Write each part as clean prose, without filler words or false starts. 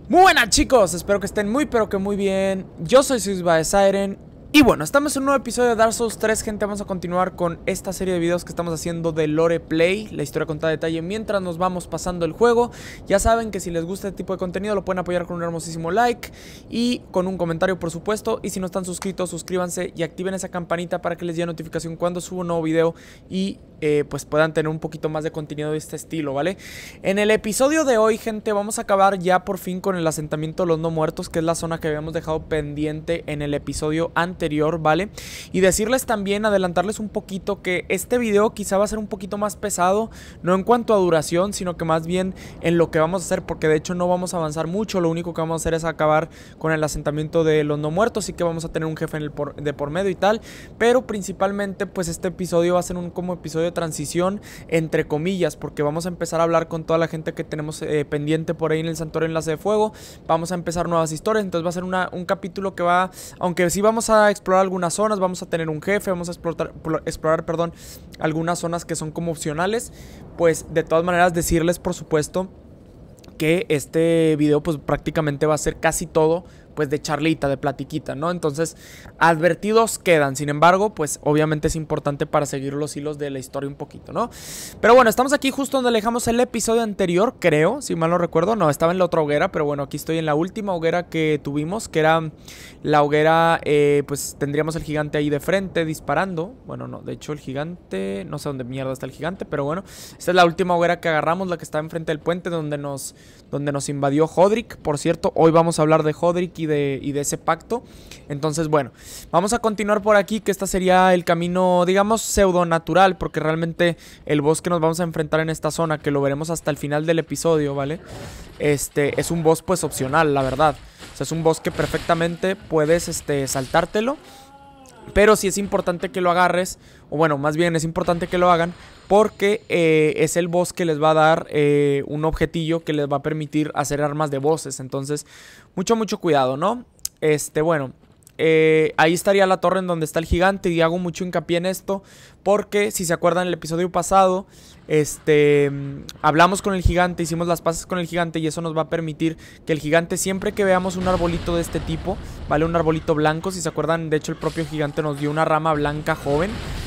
Muy buenas chicos, espero que estén muy pero que muy bien. Yo soy Swisba Siren. Y bueno, estamos en un nuevo episodio de Dark Souls 3, gente. Vamos a continuar con esta serie de videos que estamos haciendo de Lore Play, la historia contada a detalle mientras nos vamos pasando el juego. Ya saben que si les gusta este tipo de contenido lo pueden apoyar con un hermosísimo like y con un comentario, por supuesto. Y si no están suscritos, suscríbanse y activen esa campanita para que les llegue notificación cuando subo un nuevo video y pues puedan tener un poquito más de contenido de este estilo, ¿vale? En el episodio de hoy, gente, vamos a acabar ya por fin con el asentamiento de los no muertos, que es la zona que habíamos dejado pendiente en el episodio anterior, ¿vale? Y decirles también, adelantarles un poquito que este video quizá va a ser un poquito más pesado, no en cuanto a duración, sino que más bien en lo que vamos a hacer, porque de hecho no vamos a avanzar mucho. Lo único que vamos a hacer es acabar con el asentamiento de los no muertos, y que vamos a tener un jefe de por medio y tal, pero principalmente pues este episodio va a ser un como episodio de transición, entre comillas, porque vamos a empezar a hablar con toda la gente que tenemos pendiente por ahí en el Santuario Enlace de Fuego. Vamos a empezar nuevas historias, entonces va a ser un capítulo que va, aunque sí vamos a explorar algunas zonas, vamos a tener un jefe, vamos a explorar, perdón, algunas zonas que son como opcionales. Pues de todas maneras decirles, por supuesto, que este video pues prácticamente va a ser casi todo pues de charlita, de platiquita, ¿no? Entonces, advertidos quedan. Sin embargo, pues obviamente es importante para seguir los hilos de la historia un poquito, ¿no? Pero bueno, estamos aquí justo donde dejamos el episodio anterior, creo, si mal no recuerdo. No, estaba en la otra hoguera, pero bueno, aquí estoy en la última hoguera que tuvimos, que era la hoguera, pues tendríamos el gigante ahí de frente disparando. Bueno, no, de hecho el gigante, no sé dónde mierda está el gigante, pero bueno, esta es la última hoguera que agarramos, la que está enfrente del puente donde nos invadió Hodrick. Por cierto, hoy vamos a hablar de Hodrick y de ese pacto. Entonces, bueno, vamos a continuar por aquí, que este sería el camino, digamos, pseudo natural, porque realmente el boss que nos vamos a enfrentar en esta zona, que lo veremos hasta el final del episodio, ¿vale? Es un boss pues opcional, la verdad. O sea, es un boss que perfectamente puedes saltártelo, pero sí es importante que lo agarres, o bueno, más bien es importante que lo hagan, porque es el boss que les va a dar un objetillo que les va a permitir hacer armas de bosses. Entonces, mucho cuidado, ¿no? Bueno, ahí estaría la torre en donde está el gigante, y hago mucho hincapié en esto porque si se acuerdan el episodio pasado, hablamos con el gigante, hicimos las paces con el gigante, y eso nos va a permitir que el gigante, siempre que veamos un arbolito de este tipo, vale, un arbolito blanco, si se acuerdan, de hecho el propio gigante nos dio una rama blanca joven.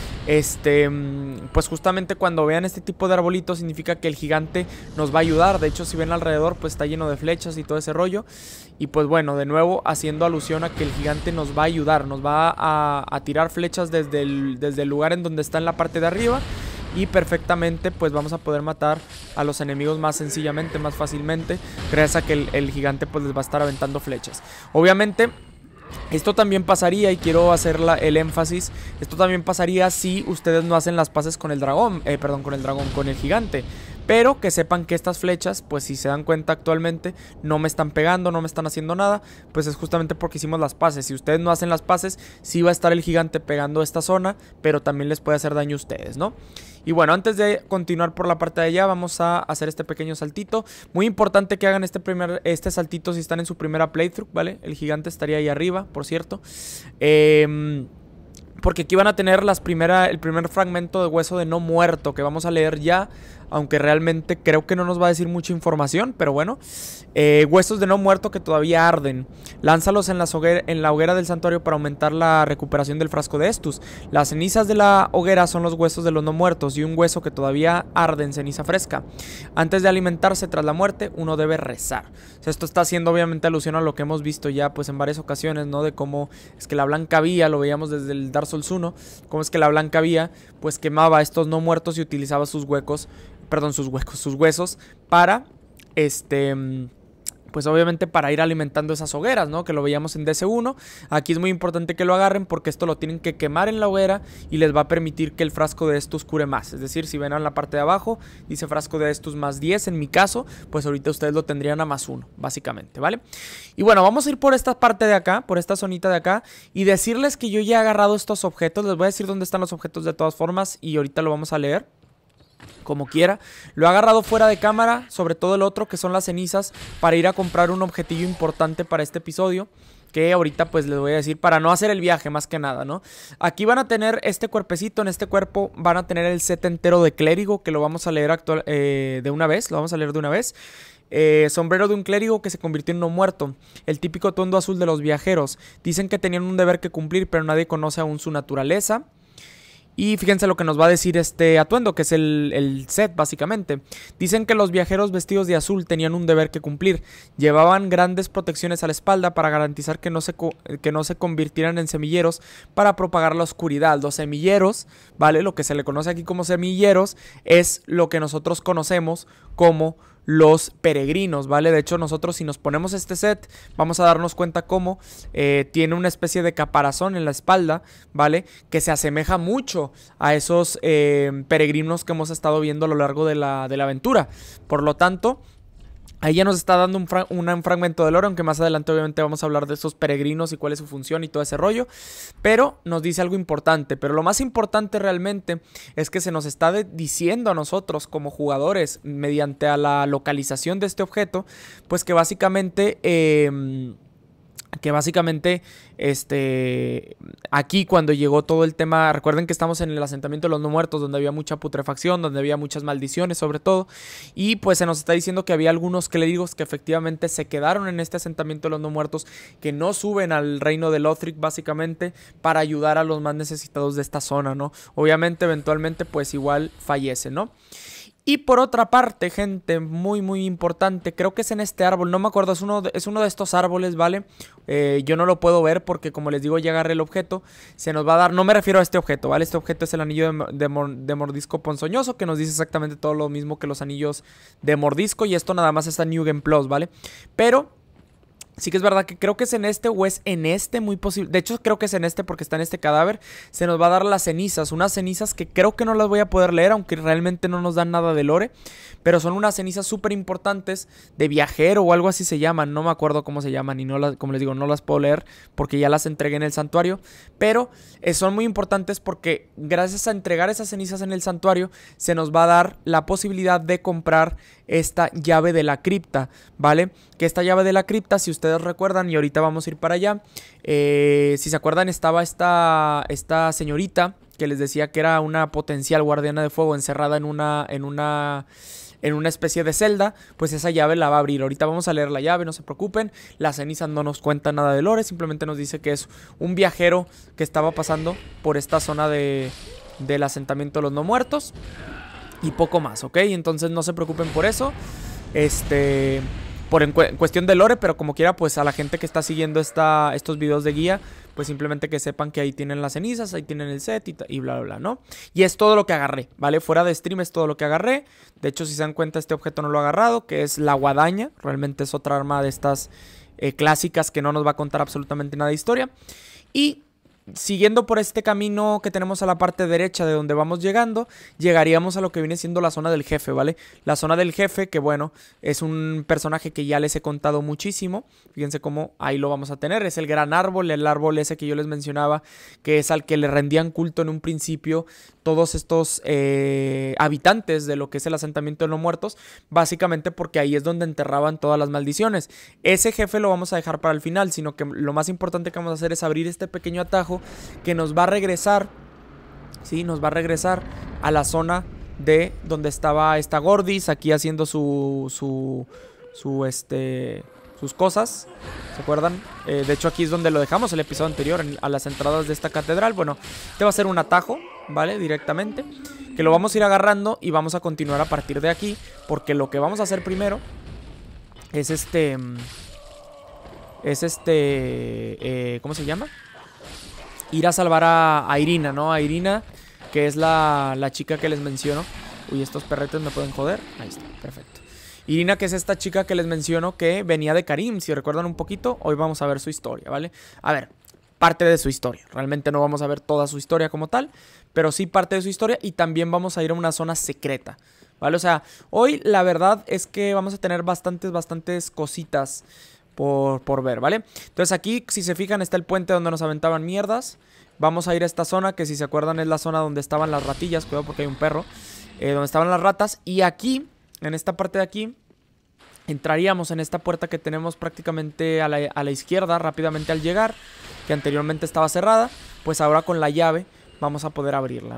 Pues justamente cuando vean este tipo de arbolitos significa que el gigante nos va a ayudar. De hecho, si ven alrededor, pues está lleno de flechas y todo ese rollo. Y pues bueno, de nuevo haciendo alusión a que el gigante nos va a ayudar, nos va a tirar flechas desde el lugar en donde está en la parte de arriba. Y perfectamente pues vamos a poder matar a los enemigos más sencillamente, más fácilmente, gracias a que el gigante pues les va a estar aventando flechas. Obviamente esto también pasaría, y quiero hacer el énfasis, esto también pasaría si ustedes no hacen las paces con el dragón, con el gigante. Pero que sepan que estas flechas, pues si se dan cuenta actualmente, no me están pegando, no me están haciendo nada, pues es justamente porque hicimos las paces. Si ustedes no hacen las paces, sí va a estar el gigante pegando esta zona, pero también les puede hacer daño a ustedes, ¿no? Y bueno, antes de continuar por la parte de allá, vamos a hacer este pequeño saltito. Muy importante que hagan este saltito si están en su primera playthrough, ¿vale? El gigante estaría ahí arriba, por cierto. Porque aquí van a tener el primer fragmento de hueso de no muerto, que vamos a leer ya, aunque realmente creo que no nos va a decir mucha información, pero bueno. Huesos de no muerto que todavía arden. Lánzalos en la hoguera del santuario para aumentar la recuperación del frasco de Estus. Las cenizas de la hoguera son los huesos de los no muertos, y un hueso que todavía arde en ceniza fresca. Antes de alimentarse tras la muerte, uno debe rezar. O sea, esto está haciendo obviamente alusión a lo que hemos visto ya pues en varias ocasiones, ¿no? De cómo es que la Blanca Vía, lo veíamos desde el Dark Souls 1, cómo es que la Blanca Vía pues quemaba a estos no muertos y utilizaba sus huesos para pues obviamente para ir alimentando esas hogueras, ¿no? Que lo veíamos en DS1. Aquí es muy importante que lo agarren, porque esto lo tienen que quemar en la hoguera y les va a permitir que el frasco de estos cure más. Es decir, si ven en la parte de abajo, dice frasco de estos más 10 en mi caso, pues ahorita ustedes lo tendrían a más 1, básicamente, ¿vale? Y bueno, vamos a ir por esta parte de acá, por esta zonita de acá, y decirles que yo ya he agarrado estos objetos. Les voy a decir dónde están los objetos de todas formas, y ahorita lo vamos a leer como quiera. Lo he agarrado fuera de cámara, sobre todo el otro, que son las cenizas, para ir a comprar un objetillo importante para este episodio, que ahorita pues les voy a decir, para no hacer el viaje más que nada, ¿no? Aquí van a tener este cuerpecito, en este cuerpo van a tener el set entero de clérigo, que lo vamos a leer de una vez, lo vamos a leer de una vez. Sombrero de un clérigo que se convirtió en no muerto. El típico atuendo azul de los viajeros. Dicen que tenían un deber que cumplir, pero nadie conoce aún su naturaleza. Y fíjense lo que nos va a decir este atuendo, que es el set básicamente. Dicen que los viajeros vestidos de azul tenían un deber que cumplir. Llevaban grandes protecciones a la espalda para garantizar que no se convirtieran en semilleros para propagar la oscuridad. Los semilleros, ¿vale? Lo que se le conoce aquí como semilleros es lo que nosotros conocemos como los peregrinos, ¿vale? De hecho, nosotros si nos ponemos este set, vamos a darnos cuenta cómo tiene una especie de caparazón en la espalda, ¿vale? Que se asemeja mucho a esos peregrinos que hemos estado viendo a lo largo de la aventura. Por lo tanto, ahí ya nos está dando un fragmento de lore, aunque más adelante obviamente vamos a hablar de estos peregrinos y cuál es su función y todo ese rollo. Pero nos dice algo importante, pero lo más importante realmente es que se nos está diciendo a nosotros como jugadores, mediante a la localización de este objeto, pues que básicamente aquí cuando llegó todo el tema, recuerden que estamos en el asentamiento de los no muertos, donde había mucha putrefacción, donde había muchas maldiciones sobre todo, y pues se nos está diciendo que había algunos clérigos que efectivamente se quedaron en este asentamiento de los no muertos, que no suben al reino de Lothric básicamente para ayudar a los más necesitados de esta zona, ¿no? Obviamente eventualmente pues igual fallecen, ¿no? Y por otra parte, gente, muy muy importante, creo que es en este árbol, no me acuerdo, es uno de estos árboles, ¿vale? Yo no lo puedo ver porque como les digo ya agarré el objeto, se nos va a dar, no me refiero a este objeto, ¿vale? Este objeto es el anillo de mordisco ponzoñoso, que nos dice exactamente todo lo mismo que los anillos de mordisco, y esto nada más está en New Game Plus, ¿vale? Pero sí que es verdad que creo que es en este o es en este, muy posible. De hecho creo que es en este porque está en este cadáver. Se nos va a dar las cenizas, unas cenizas que creo que no las voy a poder leer, aunque realmente no nos dan nada de lore. Pero son unas cenizas súper importantes de viajero o algo así se llaman. No me acuerdo cómo se llaman y no las, como les digo, no las puedo leer porque ya las entregué en el santuario. Pero son muy importantes porque gracias a entregar esas cenizas en el santuario se nos va a dar la posibilidad de comprar esta llave de la cripta, ¿vale? Que esta llave de la cripta, si ustedes recuerdan, y ahorita vamos a ir para allá, si se acuerdan estaba esta señorita que les decía que era una potencial guardiana de fuego encerrada en una especie de celda, pues esa llave la va a abrir. Ahorita vamos a leer la llave, no se preocupen. La ceniza no nos cuenta nada de lore, simplemente nos dice que es un viajero que estaba pasando por esta zona del asentamiento de los no muertos. Y poco más, ¿ok? Entonces no se preocupen por eso. En cuestión de lore, pero como quiera, pues a la gente que está siguiendo estos videos de guía, pues simplemente que sepan que ahí tienen las cenizas, ahí tienen el set y bla, bla, bla, ¿no? Y es todo lo que agarré, ¿vale? Fuera de stream es todo lo que agarré. De hecho, si se dan cuenta, este objeto no lo he agarrado, que es la guadaña. Realmente es otra arma de estas clásicas que no nos va a contar absolutamente nada de historia. Y siguiendo por este camino que tenemos a la parte derecha de donde vamos llegando, llegaríamos a lo que viene siendo la zona del jefe, ¿vale? La zona del jefe, que bueno, es un personaje que ya les he contado muchísimo. Fíjense cómo ahí lo vamos a tener. Es el gran árbol, el árbol ese que yo les mencionaba, que es al que le rendían culto en un principio todos estos habitantes de lo que es el asentamiento de los muertos, básicamente porque ahí es donde enterraban todas las maldiciones. Ese jefe lo vamos a dejar para el final, sino que lo más importante que vamos a hacer es abrir este pequeño atajo que nos va a regresar, ¿sí? Nos va a regresar a la zona de donde estaba esta Gordis, aquí haciendo sus cosas, ¿se acuerdan? De hecho aquí es donde lo dejamos el episodio anterior, a las entradas de esta catedral. Bueno, este va a ser un atajo, ¿vale? Directamente, que lo vamos a ir agarrando y vamos a continuar a partir de aquí, porque lo que vamos a hacer primero es ¿cómo se llama? Ir a salvar a Irina, ¿no? A Irina, que es la chica que les menciono. Uy, estos perretes me pueden joder. Ahí está, perfecto. Irina, que es esta chica que les menciono que venía de Carim. Si recuerdan un poquito, hoy vamos a ver su historia, ¿vale? A ver, parte de su historia. Realmente no vamos a ver toda su historia como tal, pero sí parte de su historia. Y también vamos a ir a una zona secreta, ¿vale? O sea, hoy la verdad es que vamos a tener bastantes cositas por ver, ¿vale? Entonces aquí, si se fijan, está el puente donde nos aventaban mierdas. Vamos a ir a esta zona, que si se acuerdan es la zona donde estaban las ratillas. Cuidado porque hay un perro. Donde estaban las ratas. Y aquí, en esta parte de aquí, entraríamos en esta puerta que tenemos prácticamente a la izquierda rápidamente al llegar, que anteriormente estaba cerrada. Pues ahora con la llave vamos a poder abrirla, ¿no?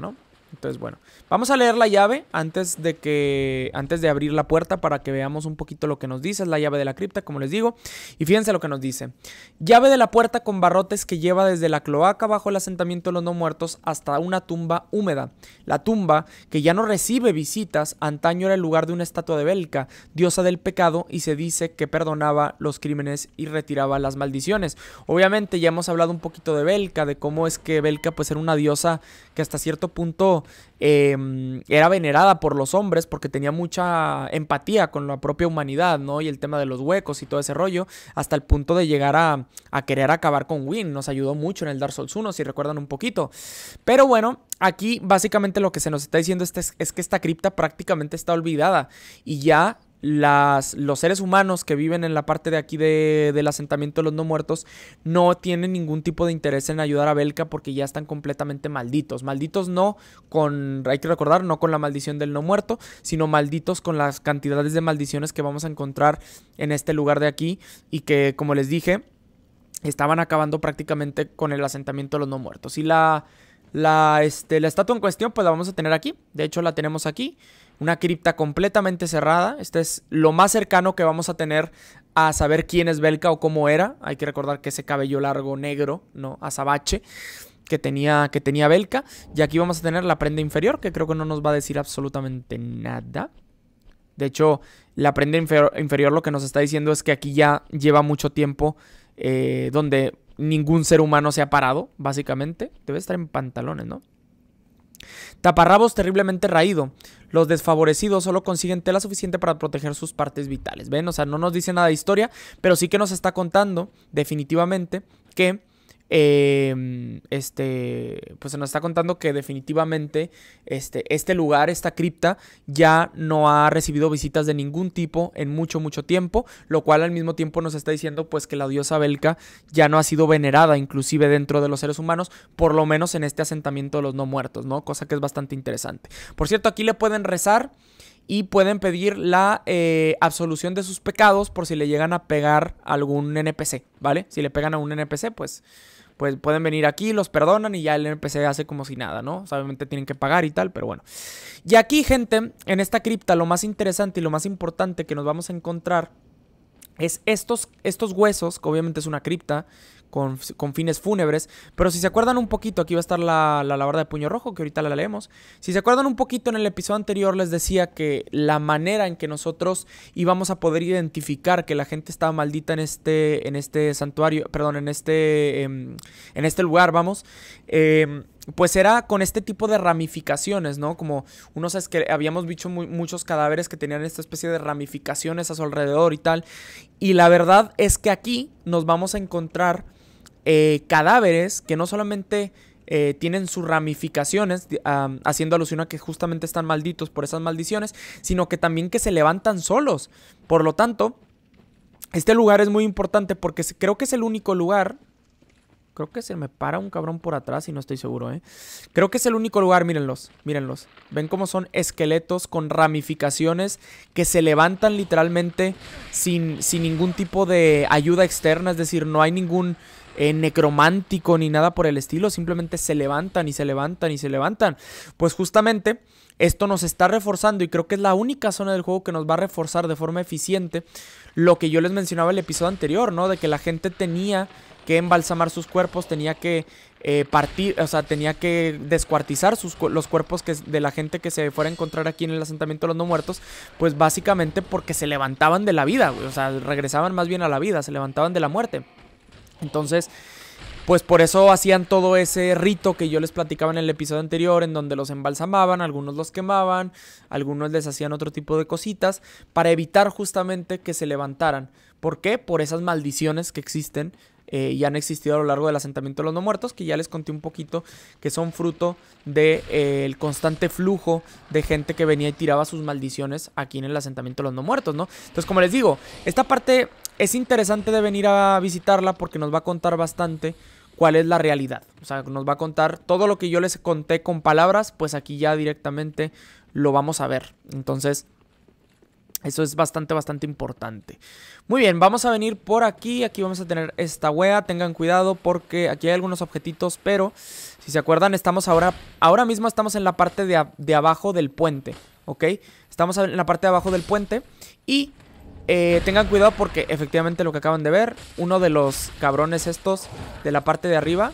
Entonces, bueno, vamos a leer la llave antes de abrir la puerta para que veamos un poquito lo que nos dice. Es la llave de la cripta, como les digo. Y fíjense lo que nos dice. Llave de la puerta con barrotes que lleva desde la cloaca bajo el asentamiento de los no muertos hasta una tumba húmeda. La tumba, que ya no recibe visitas, antaño era el lugar de una estatua de Belka, diosa del pecado, y se dice que perdonaba los crímenes y retiraba las maldiciones. Obviamente ya hemos hablado un poquito de Belka, de cómo es que Belka pues era una diosa que hasta cierto punto era venerada por los hombres porque tenía mucha empatía con la propia humanidad, ¿no? Y el tema de los huecos y todo ese rollo, hasta el punto de llegar a querer acabar con Gwyn. Nos ayudó mucho en el Dark Souls 1, si recuerdan un poquito. Pero bueno, aquí básicamente lo que se nos está diciendo es que esta cripta prácticamente está olvidada y ya los seres humanos que viven en la parte de aquí del asentamiento de los no muertos no tienen ningún tipo de interés en ayudar a Belka porque ya están completamente malditos. Malditos no con, hay que recordar, no con la maldición del no muerto, sino malditos con las cantidades de maldiciones que vamos a encontrar en este lugar de aquí y que, como les dije, estaban acabando prácticamente con el asentamiento de los no muertos. Y la estatua en cuestión pues la vamos a tener aquí. De hecho la tenemos aquí. Una cripta completamente cerrada. Este es lo más cercano que vamos a tener a saber quién es Belka o cómo era. Hay que recordar que ese cabello largo negro, ¿no? Azabache que tenía Belka. Y aquí vamos a tener la prenda inferior, que creo que no nos va a decir absolutamente nada. De hecho, la prenda inferior lo que nos está diciendo es que aquí ya lleva mucho tiempo donde ningún ser humano se ha parado, básicamente. Debe estar en pantalones, ¿no? Taparrabos terriblemente raído. Los desfavorecidos solo consiguen tela suficiente para proteger sus partes vitales. ¿Ven? O sea, no nos dice nada de historia, pero sí que nos está contando definitivamente que pues se nos está contando que definitivamente este lugar, esta cripta, ya no ha recibido visitas de ningún tipo en mucho tiempo, lo cual al mismo tiempo nos está diciendo pues que la diosa Belka ya no ha sido venerada inclusive dentro de los seres humanos, por lo menos en este asentamiento de los no muertos, ¿no? Cosa que es bastante interesante. Por cierto, aquí le pueden rezar y pueden pedir la absolución de sus pecados por si le llegan a pegar a algún NPC, ¿vale? Si le pegan a un NPC, pues pueden venir aquí, los perdonan y ya el NPC hace como si nada, ¿no? O sea, obviamente tienen que pagar y tal, pero bueno. Y aquí, gente, en esta cripta, lo más interesante y lo más importante que nos vamos a encontrar es estos huesos, que obviamente es una cripta con fines fúnebres, pero si se acuerdan un poquito, aquí va a estar la alabarda de puño rojo, que ahorita la leemos. Si se acuerdan un poquito, en el episodio anterior les decía que la manera en que nosotros íbamos a poder identificar que la gente estaba maldita en este santuario, perdón, en este lugar, vamos, pues era con este tipo de ramificaciones, ¿no? Como es que habíamos visto muchos cadáveres que tenían esta especie de ramificaciones a su alrededor y tal. Y la verdad es que aquí nos vamos a encontrar cadáveres que no solamente tienen sus ramificaciones, haciendo alusión a que justamente están malditos por esas maldiciones, sino que también que se levantan solos. Por lo tanto, este lugar es muy importante porque creo que es el único lugar. Creo que se me para un cabrón por atrás y no estoy seguro, ¿eh? Creo que es el único lugar, mírenlos, mírenlos. Ven cómo son esqueletos con ramificaciones que se levantan literalmente sin ningún tipo de ayuda externa. Es decir, no hay ningún necromántico ni nada por el estilo. Simplemente se levantan y se levantan y se levantan. Pues justamente esto nos está reforzando y creo que es la única zona del juego que nos va a reforzar de forma eficiente lo que yo les mencionaba en el episodio anterior, ¿no? De que la gente tenía que embalsamar sus cuerpos, tenía que partir, o sea, tenía que descuartizar los cuerpos de la gente que se fuera a encontrar aquí en el asentamiento de los no muertos, pues básicamente porque se levantaban de la vida, güey, o sea, regresaban más bien a la vida, se levantaban de la muerte. Entonces, pues por eso hacían todo ese rito que yo les platicaba en el episodio anterior, en donde los embalsamaban, algunos los quemaban, algunos les hacían otro tipo de cositas, para evitar justamente que se levantaran. ¿Por qué? Por esas maldiciones que existen y han existido a lo largo del asentamiento de los no muertos, que ya les conté un poquito, que son fruto del constante flujo de gente que venía y tiraba sus maldiciones aquí en el asentamiento de los no muertos, ¿no? Entonces, como les digo, esta parte es interesante de venir a visitarla porque nos va a contar bastante cuál es la realidad. O sea, nos va a contar todo lo que yo les conté con palabras, pues aquí ya directamente lo vamos a ver. Entonces, Eso es bastante importante. Muy bien, vamos a venir por aquí. Aquí vamos a tener esta wea. Tengan cuidado porque aquí hay algunos objetitos, pero si se acuerdan, estamos ahora mismo estamos en la parte de abajo del puente, ¿ok? Estamos en la parte de abajo del puente y tengan cuidado porque efectivamente lo que acaban de ver, uno de los cabrones estos de la parte de arriba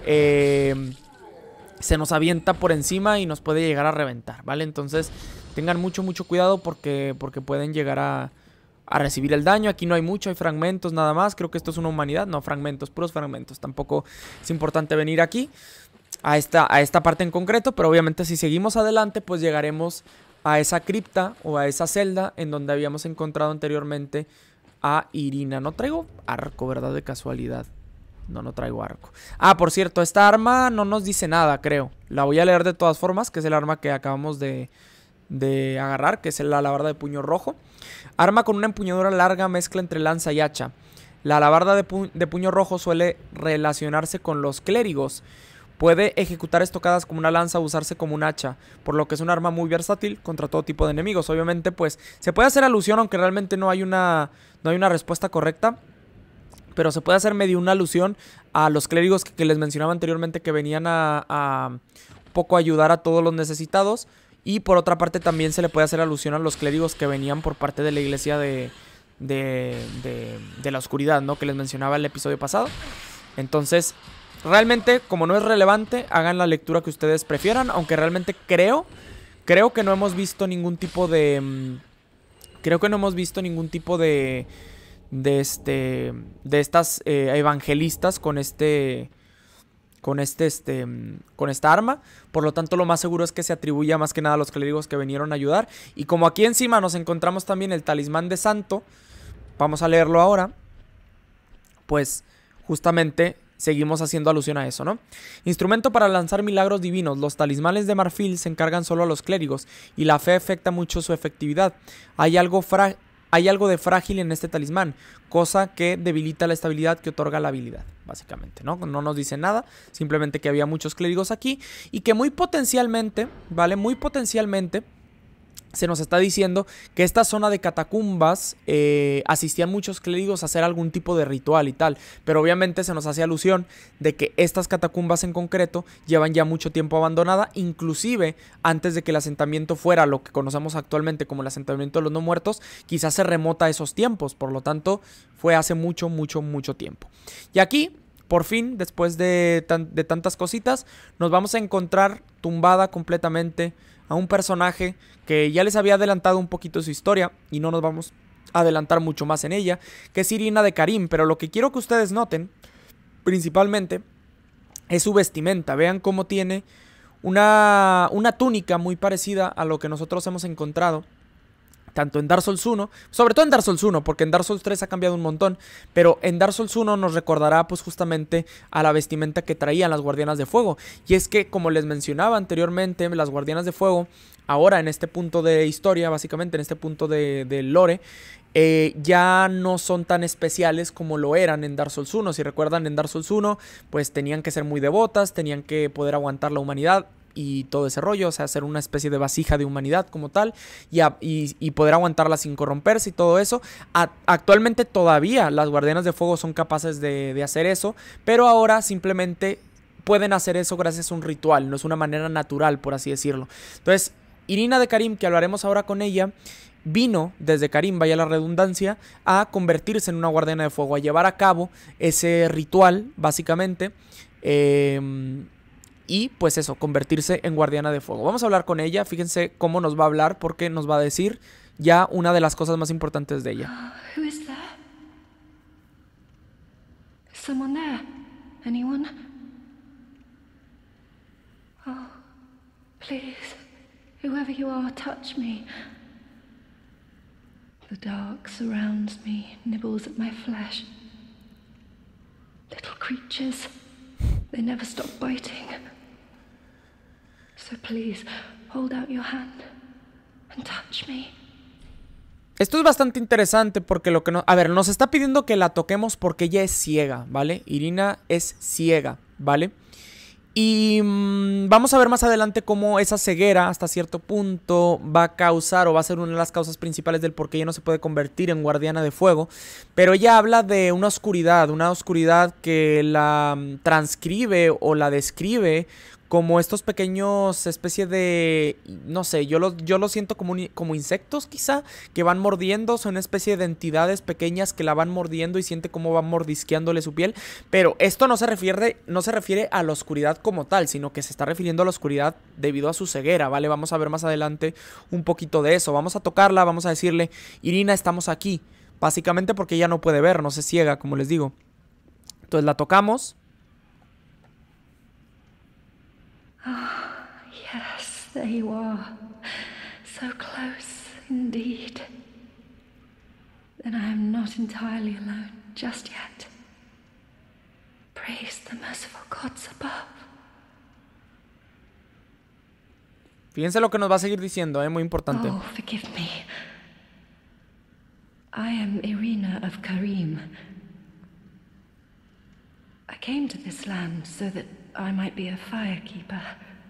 se nos avienta por encima y nos puede llegar a reventar, ¿vale? Entonces tengan mucho cuidado porque pueden llegar a recibir el daño. Aquí no hay mucho, hay fragmentos nada más. Creo que esto es una humanidad, no, fragmentos, puros fragmentos. Tampoco es importante venir aquí a esta parte en concreto, pero obviamente si seguimos adelante pues llegaremos a esa cripta o a esa celda en donde habíamos encontrado anteriormente a Irina. No traigo arco, ¿verdad? De casualidad. No traigo arco. Ah, por cierto, esta arma no nos dice nada, creo. La voy a leer de todas formas, que es el arma que acabamos de agarrar, que es la alabarda de puño rojo. Arma con una empuñadura larga, mezcla entre lanza y hacha. La alabarda de puño rojo suele relacionarse con los clérigos. Puede ejecutar estocadas como una lanza o usarse como un hacha, por lo que es un arma muy versátil contra todo tipo de enemigos. Obviamente, pues, se puede hacer alusión, aunque realmente no hay una respuesta correcta, pero se puede hacer medio una alusión a los clérigos que les mencionaba anteriormente, que venían a un poco ayudar a todos los necesitados. Y por otra parte también se le puede hacer alusión a los clérigos que venían por parte de la iglesia de la oscuridad, ¿no? Que les mencionaba el episodio pasado. Entonces, realmente, como no es relevante, hagan la lectura que ustedes prefieran. Aunque realmente creo que no hemos visto ningún tipo de... de estas evangelistas con esta arma. Por lo tanto, lo más seguro es que se atribuya más que nada a los clérigos que vinieron a ayudar. Y como aquí encima nos encontramos también el talismán de santo, vamos a leerlo ahora. Pues justamente seguimos haciendo alusión a eso, ¿no? Instrumento para lanzar milagros divinos. Los talismanes de marfil se encargan solo a los clérigos y la fe afecta mucho su efectividad. Hay algo de frágil en este talismán, cosa que debilita la estabilidad que otorga la habilidad, básicamente, ¿no? No nos dice nada, simplemente que había muchos clérigos aquí y que muy potencialmente, ¿vale? Muy potencialmente se nos está diciendo que esta zona de catacumbas asistían muchos clérigos a hacer algún tipo de ritual y tal, pero obviamente se nos hace alusión de que estas catacumbas en concreto llevan ya mucho tiempo abandonada, inclusive antes de que el asentamiento fuera lo que conocemos actualmente como el asentamiento de los no muertos, quizás se remota a esos tiempos, por lo tanto fue hace mucho tiempo. Y aquí, por fin, después de tantas cositas, nos vamos a encontrar tumbada completamente a un personaje que ya les había adelantado un poquito su historia y no nos vamos a adelantar mucho más en ella, que es Irina de Carim. Pero lo que quiero que ustedes noten principalmente es su vestimenta. Vean cómo tiene una túnica muy parecida a lo que nosotros hemos encontrado tanto en Dark Souls 1, sobre todo en Dark Souls 1, porque en Dark Souls 3 ha cambiado un montón, pero en Dark Souls 1 nos recordará pues justamente a la vestimenta que traían las guardianas de fuego. Y es que, como les mencionaba anteriormente, las guardianas de fuego, ahora en este punto de historia, básicamente en este punto de lore, ya no son tan especiales como lo eran en Dark Souls 1. Si recuerdan, en Dark Souls 1 pues tenían que ser muy devotas, tenían que poder aguantar la humanidad y todo ese rollo, o sea, ser una especie de vasija de humanidad como tal y poder aguantarla sin corromperse y todo eso. Actualmente todavía las guardianas de fuego son capaces de hacer eso, pero ahora simplemente pueden hacer eso gracias a un ritual, no es una manera natural, por así decirlo. Entonces, Irina de Carim, que hablaremos ahora con ella, vino desde Carim, vaya la redundancia, a convertirse en una guardiana de fuego, a llevar a cabo ese ritual, básicamente, y pues eso, convertirse en guardiana de fuego. Vamos a hablar con ella, fíjense cómo nos va a hablar, porque nos va a decir ya una de las cosas más importantes de ella. Who is there? Is someone there? Anyone? Oh, please, whoever you are, touch me. The dark surrounds me, nibbles at my flesh. Little creatures, they never stop biting. So please, hold out your hand and touch me. Esto es bastante interesante porque lo que no... A ver, nos está pidiendo que la toquemos porque ella es ciega, ¿vale? Irina es ciega, ¿vale? Y vamos a ver más adelante cómo esa ceguera hasta cierto punto va a causar o va a ser una de las causas principales del por qué ella no se puede convertir en guardiana de fuego. Pero ella habla de una oscuridad que la transcribe o la describe como estos pequeños especie de, no sé, yo lo siento como insectos quizá, que van mordiendo, son una especie de entidades pequeñas que la van mordiendo y siente cómo van mordisqueándole su piel. Pero esto no se refiere a la oscuridad como tal, sino que se está refiriendo a la oscuridad debido a su ceguera, ¿vale? Vamos a ver más adelante un poquito de eso. Vamos a tocarla, vamos a decirle, Irina, estamos aquí. Básicamente porque ella no puede ver, no se ciega, como les digo. Entonces la tocamos. Yes, there you are. So close indeed. Then I am not entirely alone just yet. Praise the merciful gods above. Fíjense lo que nos va a seguir diciendo, muy importante. Oh, forgive me. I am Irina of Karim. I came to this land so that I might be a firekeeper.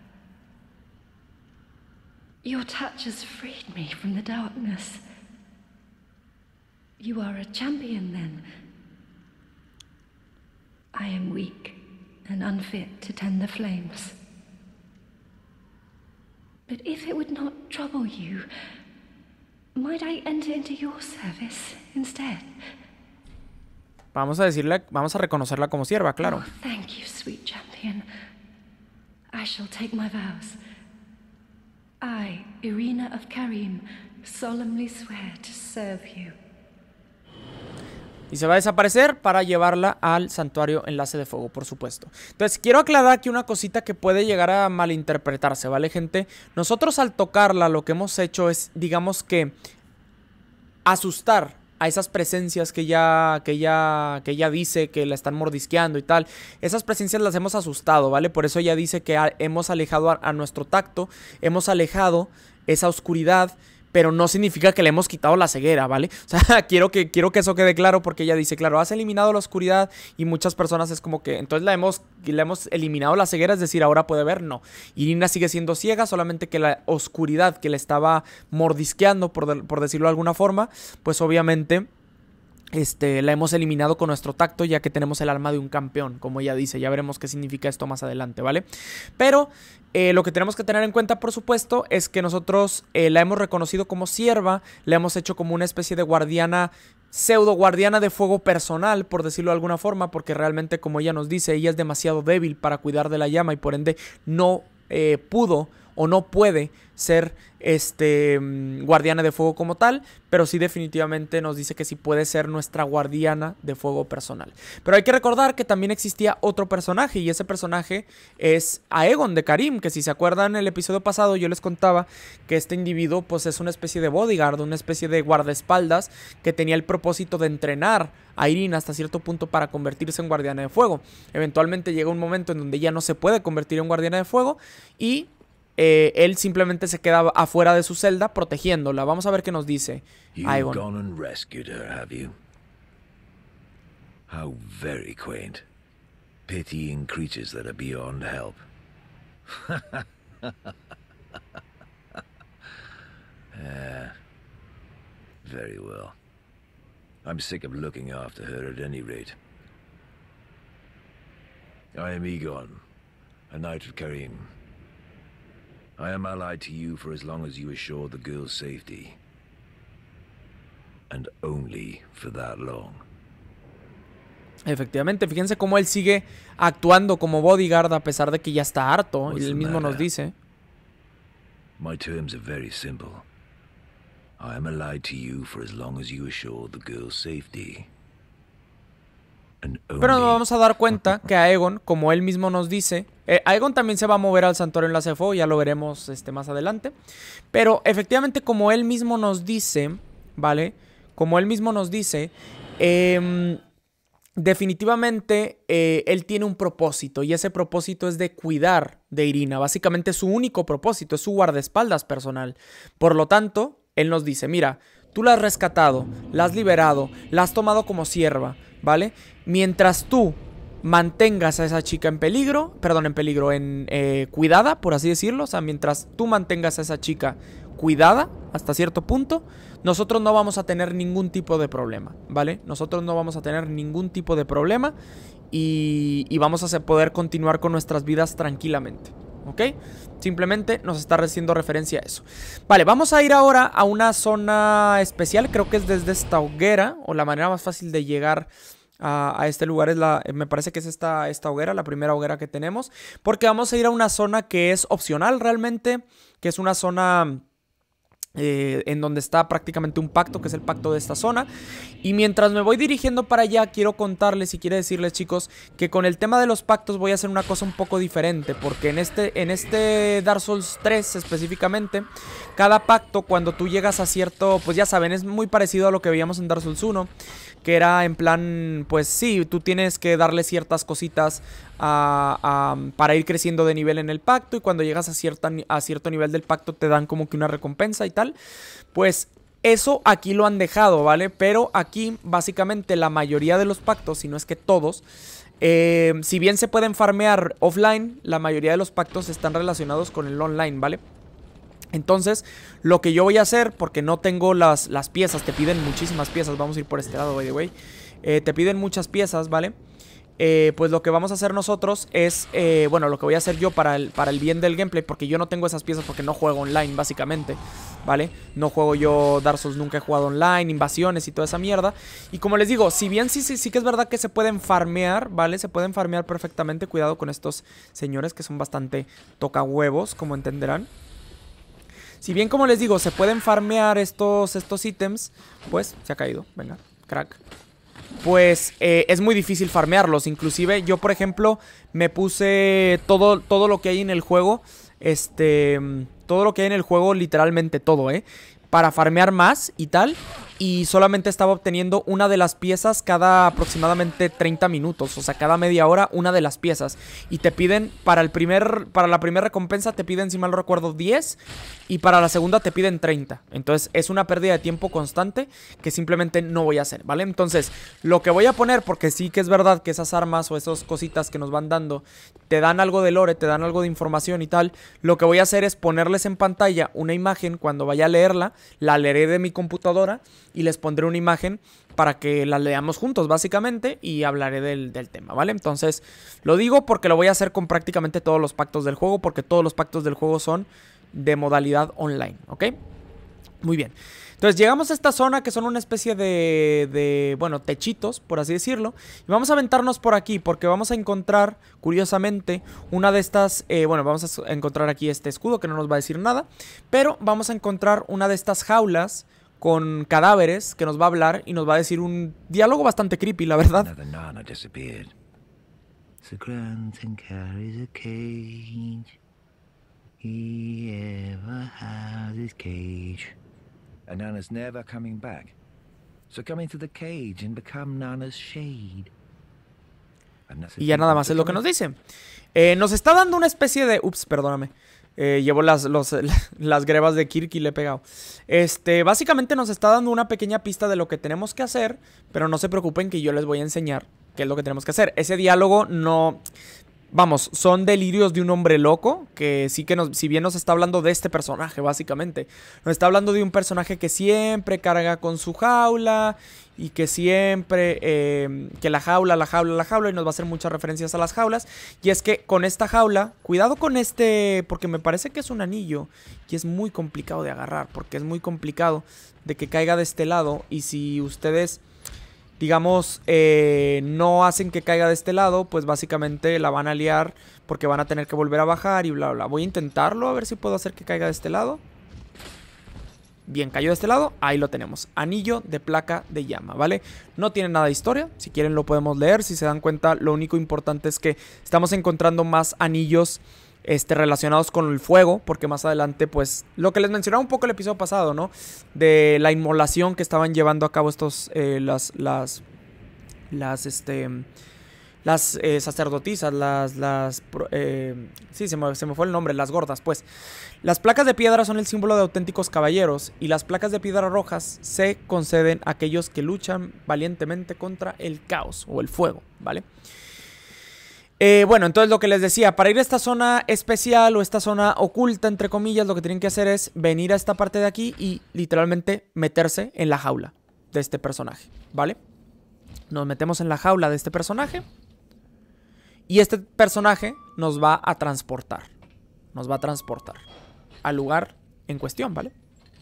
Your touch has freed me from the darkness. You are a champion, then. I am weak and unfit to tend the flames. But if it would not trouble you, might I enter into your service instead? Vamos a reconocerla como sierva, claro. Oh, thank you, sweet champion. I shall take my vows. I, Irina of Karim, solemnly swear to serve you. Y se va a desaparecer para llevarla al santuario enlace de fuego, por supuesto. Entonces, quiero aclarar aquí una cosita que puede llegar a malinterpretarse, ¿vale, gente? Nosotros al tocarla lo que hemos hecho es, digamos que, asustar a esas presencias que ella dice que la están mordisqueando y tal. Esas presencias las hemos asustado, ¿vale? Por eso ella dice que hemos alejado a nuestro tacto, hemos alejado esa oscuridad, pero no significa que le hemos quitado la ceguera, ¿vale? O sea, quiero que eso quede claro, porque ella dice, claro, has eliminado la oscuridad, y muchas personas es como que, entonces le hemos eliminado la ceguera, es decir, ahora puede ver. No, Irina sigue siendo ciega, solamente que la oscuridad que le estaba mordisqueando, por decirlo de alguna forma, pues obviamente la hemos eliminado con nuestro tacto, ya que tenemos el alma de un campeón, como ella dice. Ya veremos qué significa esto más adelante, ¿vale? Pero lo que tenemos que tener en cuenta, por supuesto, es que nosotros la hemos reconocido como sierva, la hemos hecho como una especie de guardiana, pseudo guardiana de fuego personal, por decirlo de alguna forma, porque realmente, como ella nos dice, ella es demasiado débil para cuidar de la llama y por ende no pudo o no puede ser guardiana de fuego como tal, pero sí definitivamente nos dice que sí puede ser nuestra guardiana de fuego personal. Pero hay que recordar que también existía otro personaje, y ese personaje es Aegon de Karim, que si se acuerdan en el episodio pasado yo les contaba que este individuo pues es una especie de bodyguard, una especie de guardaespaldas que tenía el propósito de entrenar a Irina hasta cierto punto para convertirse en guardiana de fuego. Eventualmente llega un momento en donde ya no se puede convertir en guardiana de fuego y él simplemente se queda afuera de su celda protegiéndola. Vamos a ver qué nos dice Aegon. You've gone and rescued her, have you? How very quaint. Pitying creatures that are beyond help. Very well. I'm sick of looking after her at any rate. I am Egon, a knight of Karim. I am allied to you for as long as you assure the girl's safety. And only for that long. Efectivamente, fíjense cómo él sigue actuando como bodyguard a pesar de que ya está harto. Y él mismo nos dice. My terms are very simple. I am allied to you for as long as you assure the girl's safety. Pero nos vamos a dar cuenta que Aegon, como él mismo nos dice, Aegon también se va a mover al santuario enlace de fuego, ya lo veremos más adelante. Pero efectivamente, como él mismo nos dice, ¿vale? Como él mismo nos dice, definitivamente él tiene un propósito, y ese propósito es de cuidar de Irina. Básicamente su único propósito, es su guardaespaldas personal. Por lo tanto, él nos dice, mira, tú la has rescatado, la has liberado, la has tomado como sierva, ¿vale? Mientras tú mantengas a esa chica en peligro, cuidada, por así decirlo. O sea, mientras tú mantengas a esa chica cuidada hasta cierto punto, nosotros no vamos a tener ningún tipo de problema, ¿vale? Nosotros no vamos a tener ningún tipo de problema y vamos a poder continuar con nuestras vidas tranquilamente, ¿ok? Simplemente nos está haciendo referencia a eso. Vale, vamos a ir ahora a una zona especial. Creo que es desde esta hoguera, o la manera más fácil de llegar a este lugar es me parece que es esta hoguera, la primera hoguera que tenemos. Porque vamos a ir a una zona que es opcional realmente, que es una zona en donde está prácticamente un pacto, que es el pacto de esta zona. Y mientras me voy dirigiendo para allá, quiero contarles y quiero decirles, chicos, que con el tema de los pactos voy a hacer una cosa un poco diferente. Porque en este Dark Souls 3 específicamente, cada pacto, cuando tú llegas a cierto, pues ya saben, es muy parecido a lo que veíamos en Dark Souls 1, que era en plan, pues sí, tú tienes que darle ciertas cositas para ir creciendo de nivel en el pacto. Y cuando llegas a cierto nivel del pacto te dan como que una recompensa y tal. Pues eso aquí lo han dejado, ¿vale? Pero aquí básicamente la mayoría de los pactos, si no es que todos, si bien se pueden farmear offline, la mayoría de los pactos están relacionados con el online, ¿vale? Entonces, lo que yo voy a hacer, porque no tengo las piezas, te piden muchísimas piezas. Vamos a ir por este lado, by the way. Te piden muchas piezas, ¿vale? Pues lo que vamos a hacer nosotros es, bueno, lo que voy a hacer yo para el bien del gameplay, porque yo no tengo esas piezas porque no juego online, básicamente, ¿vale? No juego yo Dark Souls, nunca he jugado online, invasiones y toda esa mierda. Y como les digo, si bien sí que es verdad que se pueden farmear, ¿vale? Se pueden farmear perfectamente. Cuidado con estos señores que son bastante tocahuevos, como entenderán. Si bien, como les digo, se pueden farmear estos ítems, pues, se ha caído, venga, crack. Pues es muy difícil farmearlos. Inclusive yo, por ejemplo, me puse todo lo que hay en el juego. Todo lo que hay en el juego, literalmente todo, para farmear más y tal. Y solamente estaba obteniendo una de las piezas cada aproximadamente 30 minutos. O sea, cada media hora una de las piezas. Y te piden, para la primera recompensa te piden, si mal no recuerdo, 10. Y para la segunda te piden 30. Entonces es una pérdida de tiempo constante que simplemente no voy a hacer, ¿vale? Entonces lo que voy a poner, porque sí que es verdad que esas armas o esas cositas que nos van dando te dan algo de lore, te dan algo de información y tal. Lo que voy a hacer es ponerles en pantalla una imagen. Cuando vaya a leerla, la leeré de mi computadora y les pondré una imagen para que la leamos juntos, básicamente, y hablaré del tema, ¿vale? Entonces, lo digo porque lo voy a hacer con prácticamente todos los pactos del juego, porque todos los pactos del juego son de modalidad online, ¿ok? Muy bien. Entonces llegamos a esta zona que son una especie bueno, techitos, por así decirlo. Y vamos a aventarnos por aquí porque vamos a encontrar, curiosamente, una de estas... bueno, vamos a encontrar aquí este escudo que no nos va a decir nada. Pero vamos a encontrar una de estas jaulas con cadáveres que nos va a hablar y nos va a decir un diálogo bastante creepy, la verdad. And Nana's never coming back. So come into the cage and become Nana's shade. Y ya nada más es lo que nos dice. Nos está dando una especie de... Ups, perdóname. Llevo las grebas de Kirk y le he pegado. Básicamente nos está dando una pequeña pista de lo que tenemos que hacer. Pero no se preocupen que yo les voy a enseñar qué es lo que tenemos que hacer. Ese diálogo no... Vamos, son delirios de un hombre loco. Que sí que si bien nos está hablando de este personaje, básicamente. Nos está hablando de un personaje que siempre carga con su jaula. Y que siempre, que la jaula, y nos va a hacer muchas referencias a las jaulas. Y es que con esta jaula, cuidado con porque me parece que es un anillo. Y es muy complicado de agarrar, porque es muy complicado de que caiga de este lado. Y si ustedes, digamos, no hacen que caiga de este lado, pues básicamente la van a liar, porque van a tener que volver a bajar y bla, bla. Voy a intentarlo, a ver si puedo hacer que caiga de este lado. Bien, cayó de este lado, ahí lo tenemos. Anillo de placa de llama, ¿vale? No tiene nada de historia, si quieren lo podemos leer. Si se dan cuenta, lo único importante es que estamos encontrando más anillos relacionados con el fuego, porque más adelante, pues, lo que les mencionaba un poco el episodio pasado, ¿no? De la inmolación que estaban llevando a cabo estos, las sacerdotisas, sí, se me fue el nombre, las gordas, pues. Las placas de piedra son el símbolo de auténticos caballeros y las placas de piedra rojas se conceden a aquellos que luchan valientemente contra el caos o el fuego, ¿vale? Bueno, entonces lo que les decía, para ir a esta zona especial o esta zona oculta, entre comillas, lo que tienen que hacer es venir a esta parte de aquí y literalmente meterse en la jaula de este personaje, ¿vale? Nos metemos en la jaula de este personaje y este personaje nos va a transportar. Nos va a transportar al lugar en cuestión, ¿vale?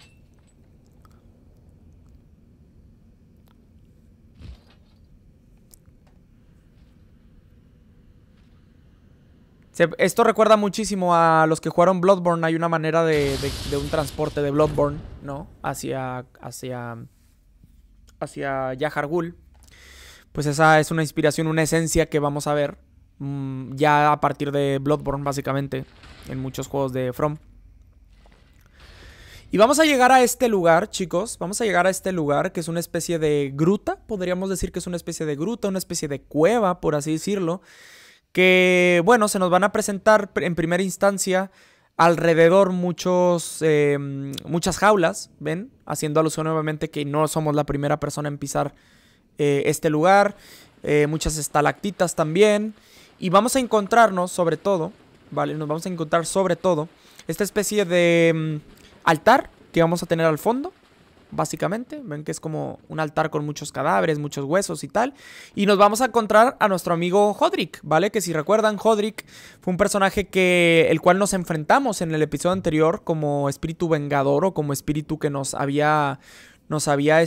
Esto recuerda muchísimo a los que jugaron Bloodborne. Hay una manera de un transporte de Bloodborne, ¿no? Hacia Yahar Ghul. Pues esa es una inspiración, una esencia que vamos a ver ya a partir de Bloodborne, básicamente, en muchos juegos de From. Y vamos a llegar a este lugar, chicos. Vamos a llegar a este lugar que es una especie de gruta. Podríamos decir que es una especie de gruta, una especie de cueva, por así decirlo. Que, bueno, se nos van a presentar en primera instancia alrededor muchas jaulas, ¿ven? Haciendo alusión nuevamente que no somos la primera persona en pisar este lugar. Muchas estalactitas también. Y vamos a encontrarnos sobre todo, ¿vale? Nos vamos a encontrar sobre todo esta especie de altar que vamos a tener al fondo. Básicamente, ven que es como un altar con muchos cadáveres, muchos huesos y tal. Y nos vamos a encontrar a nuestro amigo Hodrick, ¿vale? Que si recuerdan, Hodrick fue un personaje el cual nos enfrentamos en el episodio anterior como espíritu vengador o como espíritu que nos había nos había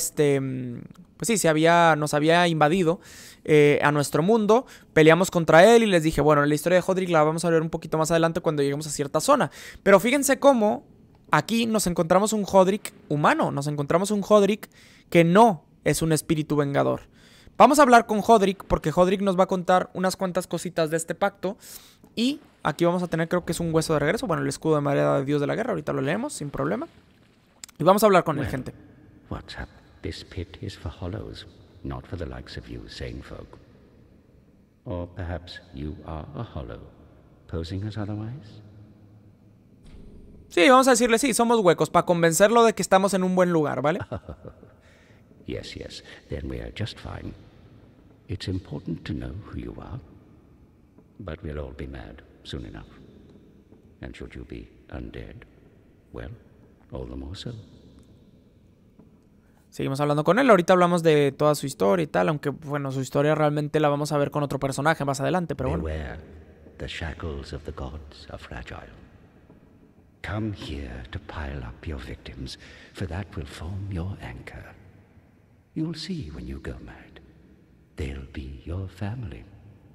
invadido a nuestro mundo. Peleamos contra él y les dije, bueno, la historia de Hodrick la vamos a ver un poquito más adelante cuando lleguemos a cierta zona. Pero fíjense cómo aquí nos encontramos un Hodrick humano, nos encontramos un Hodrick que no es un espíritu vengador. Vamos a hablar con Hodrick porque Hodrick nos va a contar unas cuantas cositas de este pacto. Y aquí vamos a tener, creo que es un hueso de regreso. Bueno, el escudo de madera de Dios de la Guerra. Ahorita lo leemos sin problema. Y vamos a hablar con él, gente. What's up? This pit is for hollows, not for the likes of you sane folk. Or perhaps you are a hollow, posing as otherwise? Sí, vamos a decirle sí, somos huecos, para convencerlo de que estamos en un buen lugar, ¿vale? Yes, yes, then we are just fine. It's important to know who you are, but we'll all be mad soon enough. And should you be undead, well, all the more so. Seguimos hablando con él, ahorita hablamos de toda su historia y tal, aunque, bueno, su historia realmente la vamos a ver con otro personaje más adelante, pero bueno. Beware, the shackles of the gods are fragile. Come here to pile up your victims, for that will form your anchor. You'll see when you go mad. They'll be your family.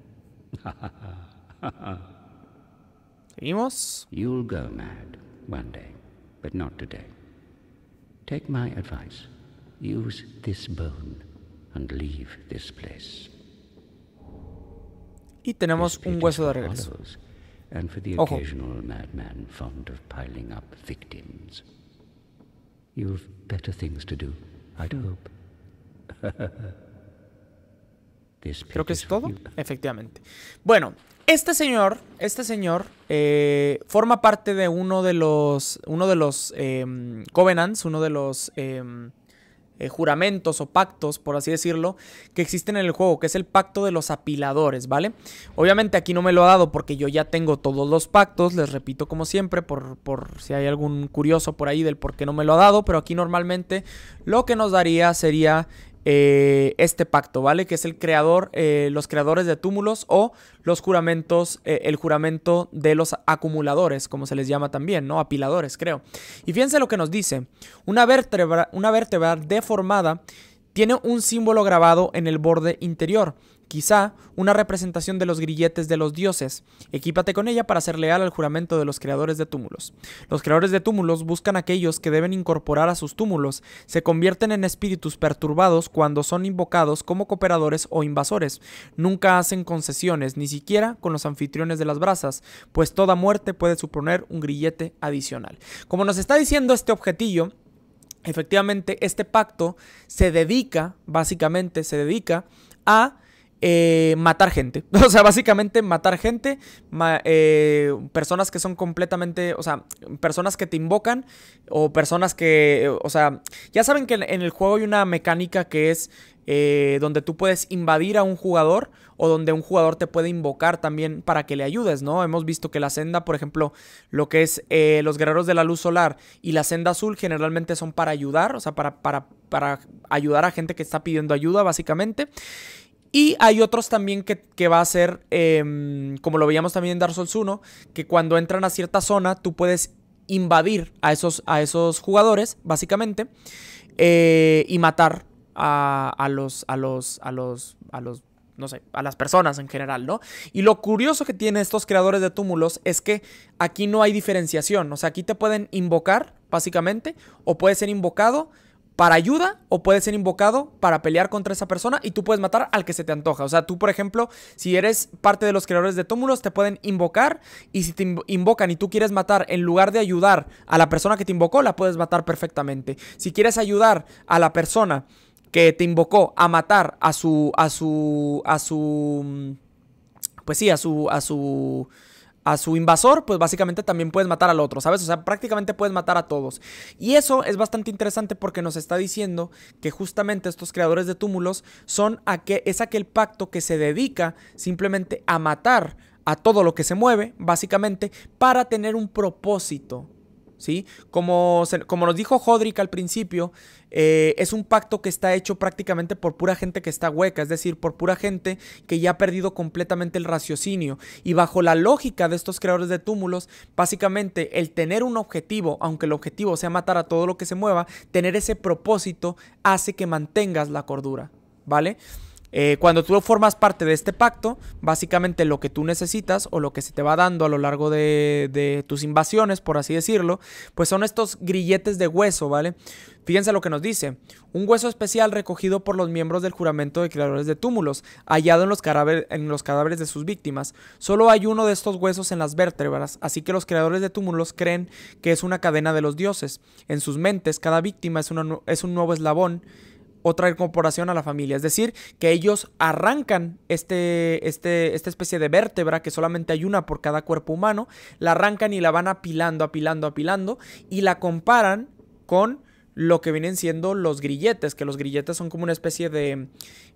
Seguimos. You'll go mad one day, but not today. Take my advice. Use this bone and leave this place. Y tenemos un hueso de regreso. And for the occasional madman fond of piling up victims. You've better things to do, I'd hope. Creo que es todo, efectivamente. Bueno, este señor forma parte de uno de los covenants, uno de los juramentos o pactos, por así decirlo, que existen en el juego, que es el pacto de los apiladores, ¿vale? Obviamente aquí no me lo ha dado porque yo ya tengo todos los pactos, les repito como siempre, por si hay algún curioso por ahí del por qué no me lo ha dado, pero aquí normalmente lo que nos daría sería este pacto, ¿vale? Que es el creador, los creadores de túmulos o los juramentos, el juramento de los acumuladores, como se les llama también, ¿no? Apiladores, creo. Y fíjense lo que nos dice. Una vértebra deformada tiene un símbolo grabado en el borde interior. Quizá una representación de los grilletes de los dioses. Equípate con ella para ser leal al juramento de los creadores de túmulos. Los creadores de túmulos buscan a aquellos que deben incorporar a sus túmulos. Se convierten en espíritus perturbados cuando son invocados como cooperadores o invasores. Nunca hacen concesiones, ni siquiera con los anfitriones de las brasas, pues toda muerte puede suponer un grillete adicional. Como nos está diciendo este objetillo, efectivamente este pacto básicamente se dedica a matar gente. O sea, básicamente matar gente, personas que son completamente, o sea, personas que te invocan o personas que, o sea, ya saben que en el juego hay una mecánica que es donde tú puedes invadir a un jugador o donde un jugador te puede invocar también para que le ayudes, ¿no? Hemos visto que la senda, por ejemplo, lo que es los guerreros de la luz solar y la senda azul generalmente son para ayudar, o sea, para ayudar a gente que está pidiendo ayuda, básicamente. Y hay otros también que va a ser, como lo veíamos también en Dark Souls 1, que cuando entran a cierta zona tú puedes invadir a esos jugadores, básicamente, y matar a los, no sé, a las personas en general, ¿no? Y lo curioso que tienen estos creadores de túmulos es que aquí no hay diferenciación. O sea, aquí te pueden invocar, básicamente, o puede ser invocado para ayuda o puede ser invocado para pelear contra esa persona y tú puedes matar al que se te antoja. O sea, tú, por ejemplo, si eres parte de los creadores de túmulos, te pueden invocar y si te invocan y tú quieres matar, en lugar de ayudar a la persona que te invocó, la puedes matar perfectamente. Si quieres ayudar a la persona que te invocó a matar a su invasor, pues básicamente también puedes matar al otro, ¿sabes? O sea, prácticamente puedes matar a todos. Y eso es bastante interesante porque nos está diciendo que justamente estos creadores de túmulos es aquel pacto que se dedica simplemente a matar a todo lo que se mueve, básicamente, para tener un propósito, ¿sí? Como nos dijo Hodrick al principio, es un pacto que está hecho prácticamente por pura gente que está hueca, es decir, por pura gente que ya ha perdido completamente el raciocinio. Y bajo la lógica de estos creadores de túmulos, básicamente el tener un objetivo, aunque el objetivo sea matar a todo lo que se mueva, tener ese propósito hace que mantengas la cordura, ¿vale? Cuando tú formas parte de este pacto, básicamente lo que tú necesitas o lo que se te va dando a lo largo de tus invasiones, por así decirlo, pues son estos grilletes de hueso, ¿vale? Fíjense lo que nos dice: un hueso especial recogido por los miembros del juramento de creadores de túmulos, hallado en los cadáveres de sus víctimas. Solo hay uno de estos huesos en las vértebras, así que los creadores de túmulos creen que es una cadena de los dioses. En sus mentes, cada víctima es un nuevo eslabón, otra incorporación a la familia. Es decir, que ellos arrancan esta especie de vértebra, que solamente hay una por cada cuerpo humano, la arrancan y la van apilando, y la comparan con lo que vienen siendo los grilletes, que los grilletes son como una especie de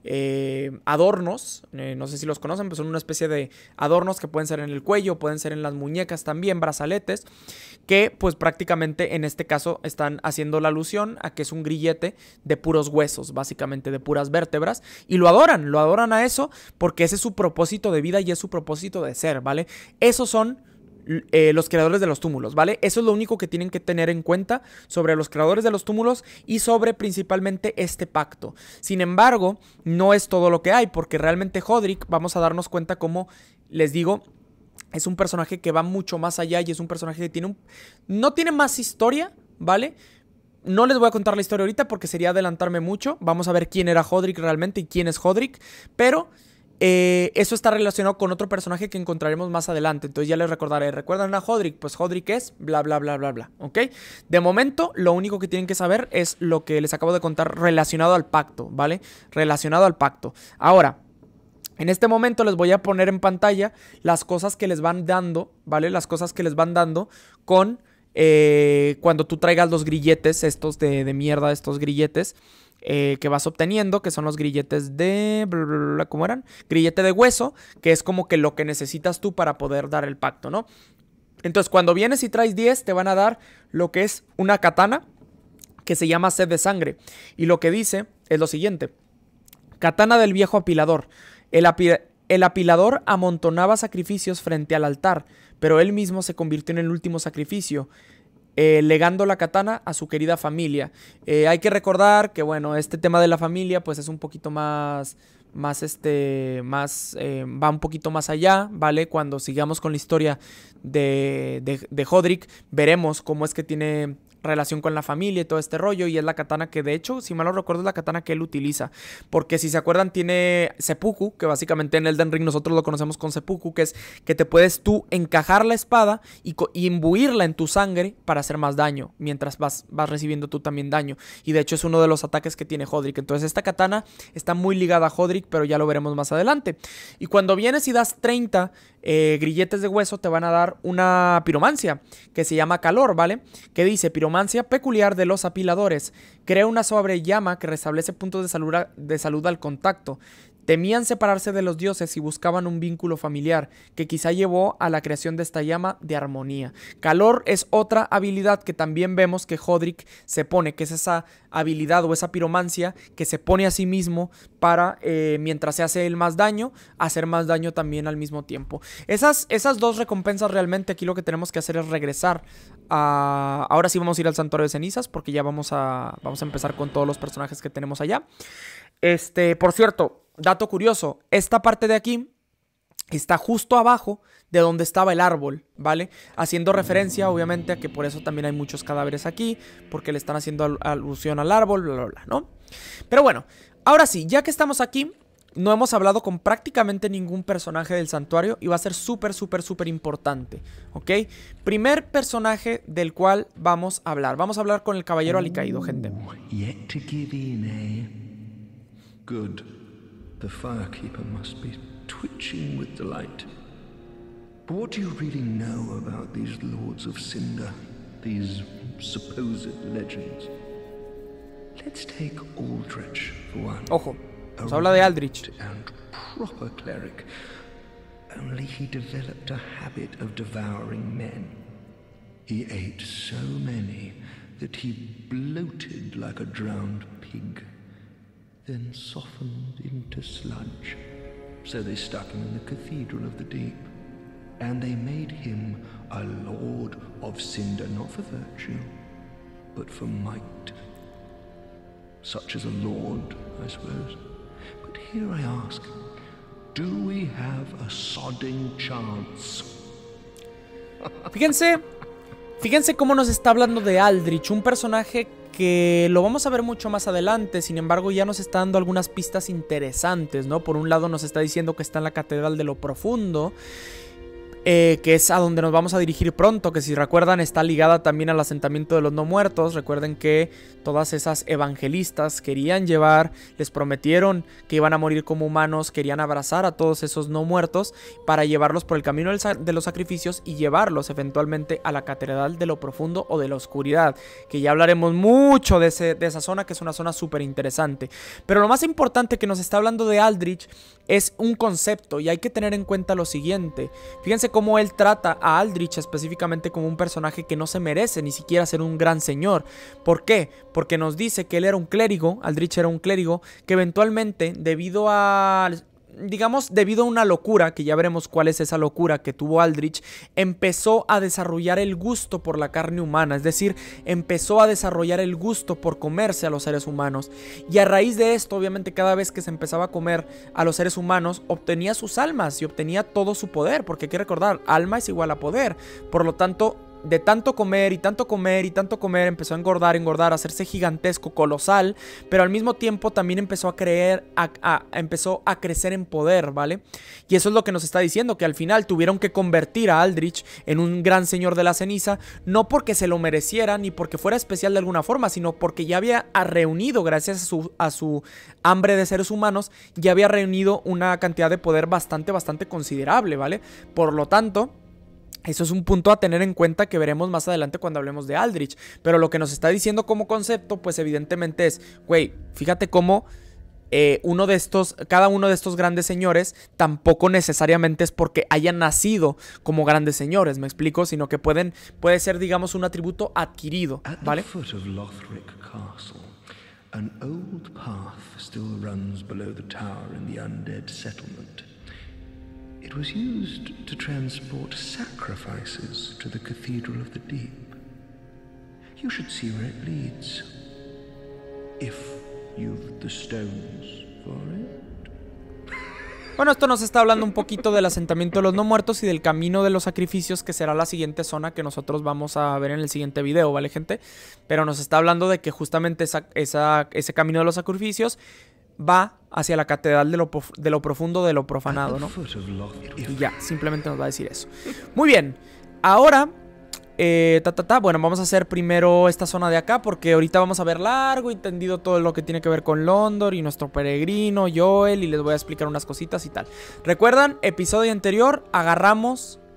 adornos, no sé si los conocen, pero son una especie de adornos que pueden ser en el cuello, pueden ser en las muñecas también, brazaletes, que pues prácticamente en este caso están haciendo la alusión a que es un grillete de puros huesos, básicamente de puras vértebras, y lo adoran a eso porque ese es su propósito de vida y es su propósito de ser, ¿vale? Esos son los creadores de los túmulos, ¿vale? Eso es lo único que tienen que tener en cuenta sobre los creadores de los túmulos y sobre principalmente este pacto. Sin embargo, no es todo lo que hay, porque realmente Hodrick, vamos a darnos cuenta, como les digo, es un personaje que va mucho más allá y es un personaje que no tiene más historia, ¿vale? No les voy a contar la historia ahorita porque sería adelantarme mucho. Vamos a ver quién era Hodrick realmente y quién es Hodrick, pero eso está relacionado con otro personaje que encontraremos más adelante. Entonces ya les recordaré. ¿Recuerdan a Hodrick? Pues Hodrick es bla, bla, bla, bla, bla. ¿Ok? De momento, lo único que tienen que saber es lo que les acabo de contar relacionado al pacto, ¿vale? Relacionado al pacto. Ahora, en este momento les voy a poner en pantalla las cosas que les van dando, ¿vale? Las cosas que les van dando con cuando tú traigas los grilletes estos de mierda, estos grilletes que vas obteniendo, que son los grilletes de... ¿cómo eran? Grillete de hueso, que es como que lo que necesitas tú para poder dar el pacto, ¿no? Entonces, cuando vienes y traes 10, te van a dar lo que es una katana, que se llama sed de sangre. Y lo que dice es lo siguiente: katana del viejo apilador. El apilador amontonaba sacrificios frente al altar, pero él mismo se convirtió en el último sacrificio, legando la katana a su querida familia. Hay que recordar que, bueno, este tema de la familia pues es un poquito va un poquito más allá, ¿vale? Cuando sigamos con la historia de Hodrick, veremos cómo es que tiene relación con la familia y todo este rollo, y es la katana que, de hecho, si mal no recuerdo, es la katana que él utiliza, porque si se acuerdan, tiene seppuku, que básicamente en Elden Ring nosotros lo conocemos con seppuku, que es que te puedes tú encajar la espada y imbuirla en tu sangre para hacer más daño, mientras vas recibiendo tú también daño, y de hecho es uno de los ataques que tiene Hodrick. Entonces esta katana está muy ligada a Hodrick, pero ya lo veremos más adelante. Y cuando vienes y das 30 grilletes de hueso, te van a dar una piromancia que se llama calor, ¿vale? Que dice: piromancia piromancia peculiar de los apiladores. Crea una suave llama que restablece puntos de salud al contacto. Temían separarse de los dioses y buscaban un vínculo familiar, que quizá llevó a la creación de esta llama de armonía. Calor es otra habilidad que también vemos que Hodrick se pone, que es esa habilidad o esa piromancia que se pone a sí mismo para, mientras se hace el más daño, hacer más daño también al mismo tiempo. Esas dos recompensas realmente aquí lo que tenemos que hacer es regresar a... Ahora sí vamos a ir al Santuario de Cenizas porque ya vamos a empezar con todos los personajes que tenemos allá. Por cierto, dato curioso, esta parte de aquí está justo abajo de donde estaba el árbol, ¿vale? Haciendo referencia, obviamente, a que por eso también hay muchos cadáveres aquí, porque le están haciendo alusión al árbol, bla, bla, bla, ¿no? Pero bueno, ahora sí, ya que estamos aquí, no hemos hablado con prácticamente ningún personaje del santuario y va a ser súper, súper, súper importante, ¿ok? Primer personaje del cual vamos a hablar. Vamos a hablar con el caballero alicaído, gente. Yet to give in, eh? Good. The firekeeper must be twitching with delight. But what do you really know about these lords of Cinder, these supposed legends? Let's take Aldrich for one. Ojo, nos habla de Aldrich. And proper cleric. Only he developed a habit of devouring men. He ate so many that he bloated like a drowned pig, then softened into sludge. So they stuck him in the Cathedral of the Deep, and they made him a Lord of Cinder, not for virtue, but for might. Such as a lord, I suppose. But here I ask, do we have a sodding chance? Fíjense cómo nos está hablando de Aldrich, un personaje que lo vamos a ver mucho más adelante. Sin embargo, ya nos está dando algunas pistas interesantes, ¿no? Por un lado nos está diciendo que está en la Catedral de lo Profundo, que es a donde nos vamos a dirigir pronto, que si recuerdan está ligada también al asentamiento de los no muertos. Recuerden que todas esas evangelistas querían llevar, les prometieron que iban a morir como humanos, querían abrazar a todos esos no muertos para llevarlos por el camino de los sacrificios y llevarlos eventualmente a la Catedral de lo Profundo o de la Oscuridad, que ya hablaremos mucho de esa zona, que es una zona súper interesante. Pero lo más importante que nos está hablando de Aldrich es un concepto, y hay que tener en cuenta lo siguiente. Fíjense cómo él trata a Aldrich específicamente como un personaje que no se merece ni siquiera ser un gran señor. ¿Por qué? Porque nos dice que él era un clérigo, Aldrich era un clérigo, que eventualmente debido a una locura, que ya veremos cuál es esa locura que tuvo Aldrich, empezó a desarrollar el gusto por la carne humana, es decir, empezó a desarrollar el gusto por comerse a los seres humanos. Y a raíz de esto, obviamente, cada vez que se empezaba a comer a los seres humanos, obtenía sus almas y obtenía todo su poder, porque hay que recordar, alma es igual a poder. Por lo tanto, de tanto comer y tanto comer y tanto comer, empezó a engordar, a hacerse gigantesco, colosal, pero al mismo tiempo también empezó a crecer en poder, ¿vale? Y eso es lo que nos está diciendo, que al final tuvieron que convertir a Aldrich en un gran señor de la ceniza, no porque se lo mereciera ni porque fuera especial de alguna forma, sino porque ya había reunido, gracias a su hambre de seres humanos, ya había reunido una cantidad de poder bastante considerable, ¿vale? Por lo tanto, eso es un punto a tener en cuenta que veremos más adelante cuando hablemos de Aldrich. Pero lo que nos está diciendo como concepto, pues evidentemente es, güey, fíjate cómo cada uno de estos grandes señores tampoco necesariamente es porque hayan nacido como grandes señores, ¿me explico? Sino que puede ser, digamos, un atributo adquirido, ¿vale? At the foot of Lothric Castle, an old path still runs below the tower in the undead settlement. It was used to transport sacrifices to the Cathedral of the Deep. You should see where it leads, if you've the stones for it. Bueno, esto nos está hablando un poquito del asentamiento de los no muertos y del camino de los sacrificios, que será la siguiente zona que nosotros vamos a ver en el siguiente video, ¿vale, gente? Pero nos está hablando de que justamente ese camino de los sacrificios va hacia la Catedral de lo Profundo de lo Profanado, ¿no? Y ya, simplemente nos va a decir eso. Muy bien, ahora bueno, vamos a hacer primero esta zona de acá, porque ahorita vamos a ver largo y tendido todo lo que tiene que ver con Londor y nuestro peregrino Joel, y les voy a explicar unas cositas y tal. ¿Recuerdan? Episodio anterior, agarramos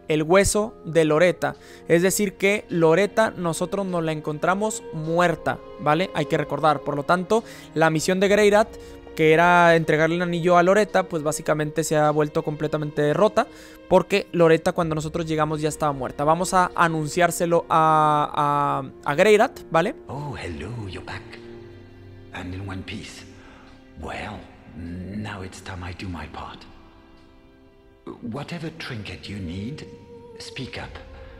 el hueso de Loretta. Es decir que Loretta nosotros nos la encontramos muerta, ¿vale? Hay que recordar. Por lo tanto, la misión de Greirat, que era entregarle el anillo a Loretta, pues básicamente se ha vuelto completamente derrota, porque Loretta cuando nosotros llegamos ya estaba muerta. Vamos a anunciárselo a Greirat, ¿vale? Oh, hello, you're back. And in one piece. Well, now it's time I do my part. Whatever trinket you need, speak up.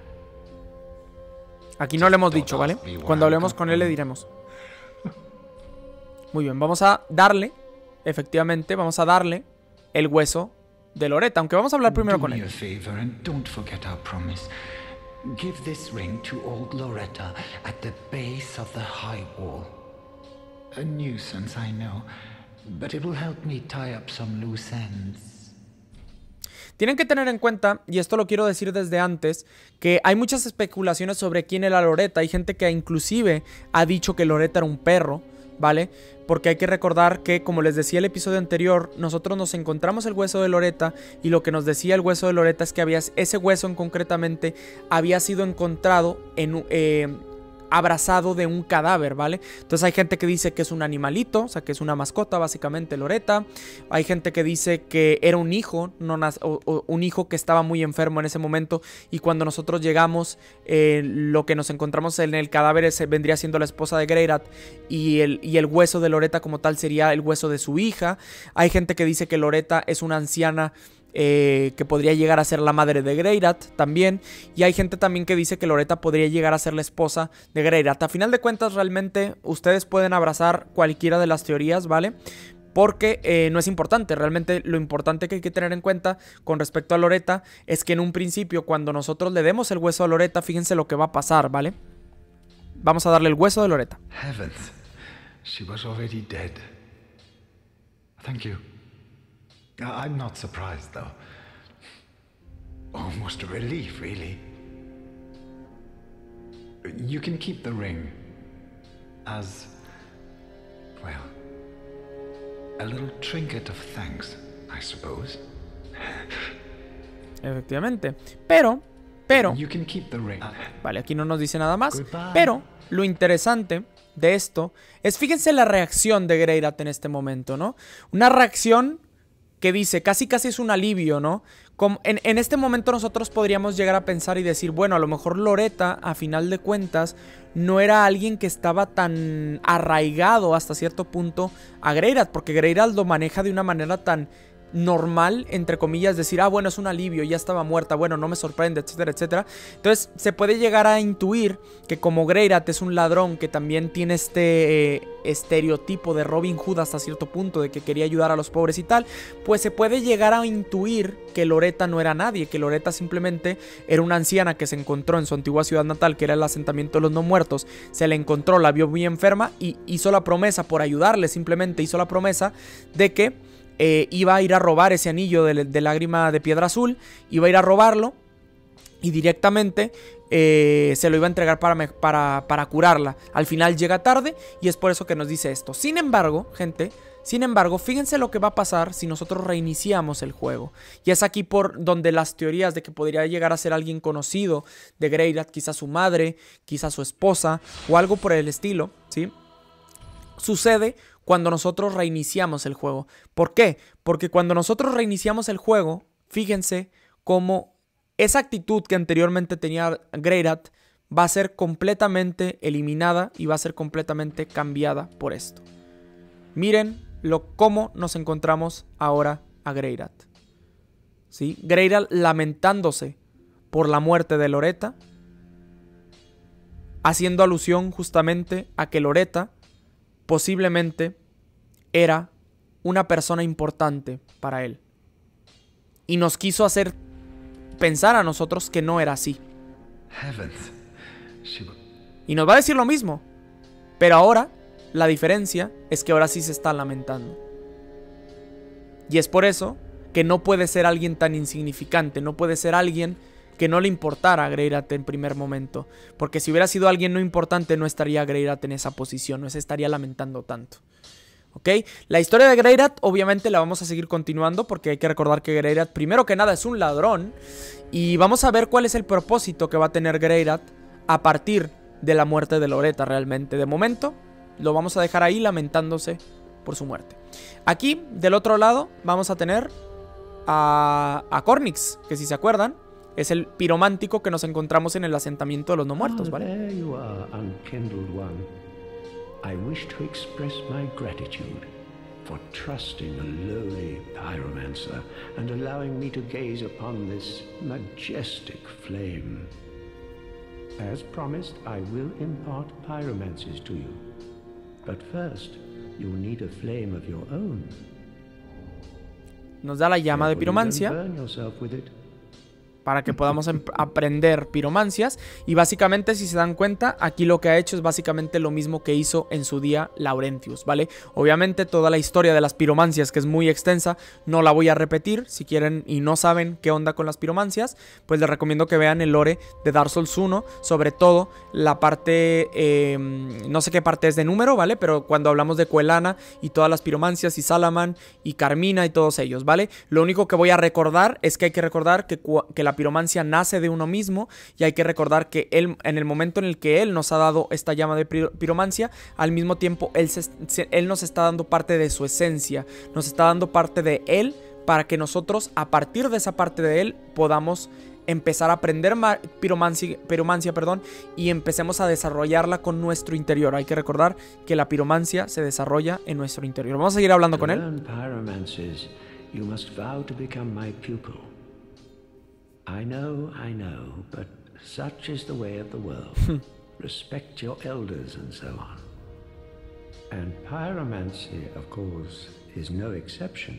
Aquí no le hemos dicho, ¿vale? Cuando hablemos con él le diremos. Muy bien, vamos a darle, efectivamente, vamos a darle el hueso de Loretta, aunque vamos a hablar primero con él. Do me a favor and don't forget our promise. Give this ring to old Loretta at the base of the high wall. A nuisance, I know, but it will help me tie up some loose ends. Tienen que tener en cuenta, y esto lo quiero decir desde antes, que hay muchas especulaciones sobre quién era Loretta. Hay gente que inclusive ha dicho que Loretta era un perro, ¿vale? Porque hay que recordar que, como les decía el episodio anterior, nosotros nos encontramos el hueso de Loretta y lo que nos decía el hueso de Loretta es que ese hueso concretamente había sido encontrado en abrazado de un cadáver, ¿vale? Entonces hay gente que dice que es un animalito, o sea, que es una mascota, básicamente, Loretta. Hay gente que dice que era un hijo, un hijo que estaba muy enfermo en ese momento, y cuando nosotros llegamos, lo que nos encontramos en el cadáver vendría siendo la esposa de Greirat, y el hueso de Loretta como tal sería el hueso de su hija. Hay gente que dice que Loretta es una anciana que podría llegar a ser la madre de Greirat también, y hay gente también que dice que Loretta podría llegar a ser la esposa de Greirat. A final de cuentas, realmente ustedes pueden abrazar cualquiera de las teorías, ¿vale? Porque no es importante. Realmente lo importante que hay que tener en cuenta con respecto a Loretta es que en un principio, cuando nosotros le demos el hueso a Loretta, fíjense lo que va a pasar, ¿vale? Vamos a darle el hueso de Loretta. Heavens, she was already dead. Thank you. I'm not surprised, though. Almost a relief, really. You can keep the ring as, well, a little trinket of thanks, I suppose. Efectivamente. Pero, You can keep the ring. vale, aquí no nos dice nada más. Goodbye. Pero lo interesante de esto es, fíjense la reacción de Greirat en este momento, ¿no? Una reacción que dice, casi es un alivio, ¿no? Como en este momento nosotros podríamos llegar a pensar y decir, bueno, a lo mejor Loretta, a final de cuentas, no era alguien que estaba tan arraigado hasta cierto punto a Greirat, porque Greirat lo maneja de una manera tan normal, entre comillas, decir, ah, bueno, es un alivio, ya estaba muerta, bueno, no me sorprende, etcétera, etcétera. Entonces se puede llegar a intuir que como Greirat es un ladrón que también tiene este estereotipo de Robin Hood hasta cierto punto, de que quería ayudar a los pobres y tal, pues se puede llegar a intuir que Loretta no era nadie, que Loretta simplemente era una anciana que se encontró en su antigua ciudad natal, que era el asentamiento de los no muertos. Se la encontró, la vio muy enferma y hizo la promesa, por ayudarle simplemente hizo la promesa de que iba a ir a robar ese anillo de lágrima de piedra azul, iba a ir a robarlo y directamente se lo iba a entregar para curarla. Al final llega tarde y es por eso que nos dice esto. Sin embargo, gente, fíjense lo que va a pasar si nosotros reiniciamos el juego. Y es aquí por donde las teorías de que podría llegar a ser alguien conocido de Greirat, quizás su madre, quizás su esposa o algo por el estilo, ¿sí? Sucede cuando nosotros reiniciamos el juego. ¿Por qué? Porque cuando nosotros reiniciamos el juego, fíjense cómo esa actitud que anteriormente tenía Greirat va a ser completamente eliminada y va a ser completamente cambiada por esto. Miren cómo nos encontramos ahora a Greirat, ¿sí? Greirat lamentándose por la muerte de Loretta, haciendo alusión justamente a que Loretta posiblemente era una persona importante para él. Y nos quiso hacer pensar a nosotros que no era así. Y nos va a decir lo mismo. Pero ahora, la diferencia es que ahora sí se está lamentando. Y es por eso que no puede ser alguien tan insignificante. No puede ser alguien que no le importara a Greirat en primer momento. Porque si hubiera sido alguien no importante, no estaría Greirat en esa posición. No se estaría lamentando tanto. ¿ok? La historia de Greirat obviamente la vamos a seguir continuando porque hay que recordar que Greirat primero que nada es un ladrón y vamos a ver cuál es el propósito que va a tener Greirat a partir de la muerte de Loretta realmente. De momento lo vamos a dejar ahí lamentándose por su muerte. Aquí del otro lado vamos a tener a Cornyx, que si se acuerdan es el piromántico que nos encontramos en el asentamiento de los no muertos, ¿vale? There you are, unkindled one. I wish to express my gratitude for trusting a lowly pyromancer and allowing me to gaze upon this majestic flame. As promised, I will impart pyromancies to you. But first, you'll need a flame of your own. Nos da la llama de piromancia Burn yourself with it. para que podamos aprender piromancias. Y básicamente, si se dan cuenta, aquí lo que ha hecho es básicamente lo mismo que hizo en su día Laurentius, ¿vale? Obviamente toda la historia de las piromancias, que es muy extensa, no la voy a repetir. Si quieren y no saben qué onda con las piromancias, pues les recomiendo que vean el lore de Dark Souls 1, sobre todo la parte, no sé qué parte es de número, ¿vale? Pero cuando hablamos de Quelana y todas las piromancias y Salaman y Carmina y todos ellos, ¿vale? Lo único que voy a recordar es que hay que recordar que la piromancia nace de uno mismo y hay que recordar que él, en el momento en el que él nos ha dado esta llama de piromancia, al mismo tiempo él nos está dando parte de su esencia, nos está dando parte de él para que nosotros a partir de esa parte de él podamos empezar a aprender piromancia, y empecemos a desarrollarla con nuestro interior. Hay que recordar que la piromancia se desarrolla en nuestro interior. Vamos a seguir hablando con él. I know, but such is the way of the world. Respect your elders and so on. And pyromancy, of course, is no exception.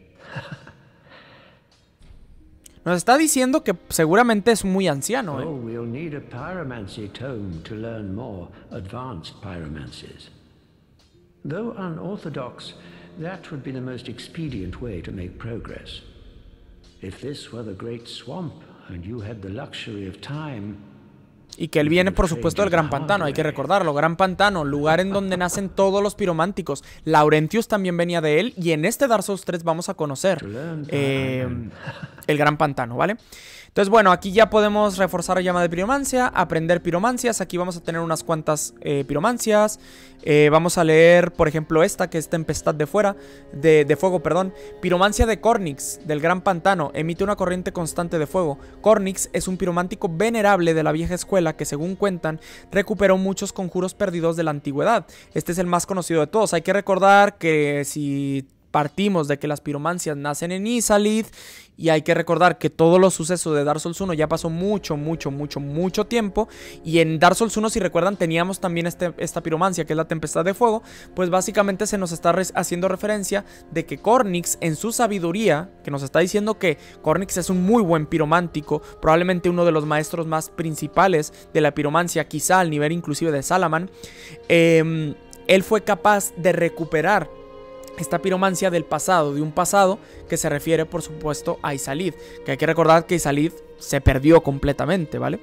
Nos está diciendo que seguramente es muy anciano, ¿eh? Oh, we'll need a pyromancy tome to learn more advanced pyromancies. Though unorthodox, that would be the most expedient way to make progress. If this were the great swamp and you had the luxury of time. Y que él viene, por supuesto, del Gran Pantano, hay que recordarlo. Gran Pantano, lugar en donde nacen todos los pirománticos. Laurentius también venía de él. Y en este Dark Souls 3 vamos a conocer el Gran Pantano, ¿vale? Entonces, bueno, aquí ya podemos reforzar la llama de piromancia, aprender piromancias. Aquí vamos a tener unas cuantas piromancias. Vamos a leer, por ejemplo, esta, que es Tempestad de Fuego, perdón. Piromancia de Cornyx, del Gran Pantano. Emite una corriente constante de fuego. Cornyx es un piromántico venerable de la vieja escuela que, según cuentan, recuperó muchos conjuros perdidos de la antigüedad. Este es el más conocido de todos. Hay que recordar que si partimos de que las piromancias nacen en Ysalidd, y hay que recordar que todos los sucesos de Dark Souls 1 ya pasó mucho tiempo, y en Dark Souls 1, si recuerdan, teníamos también esta piromancia que es la Tempestad de Fuego. Pues básicamente se nos está haciendo referencia de que Cornyx, en su sabiduría, que nos está diciendo que Cornyx es un muy buen piromántico, probablemente uno de los maestros más principales de la piromancia, quizá al nivel inclusive de Salaman, él fue capaz de recuperar esta piromancia del pasado, de un pasado que se refiere, por supuesto, a Ysalidd, que hay que recordar que Ysalidd se perdió completamente, ¿vale?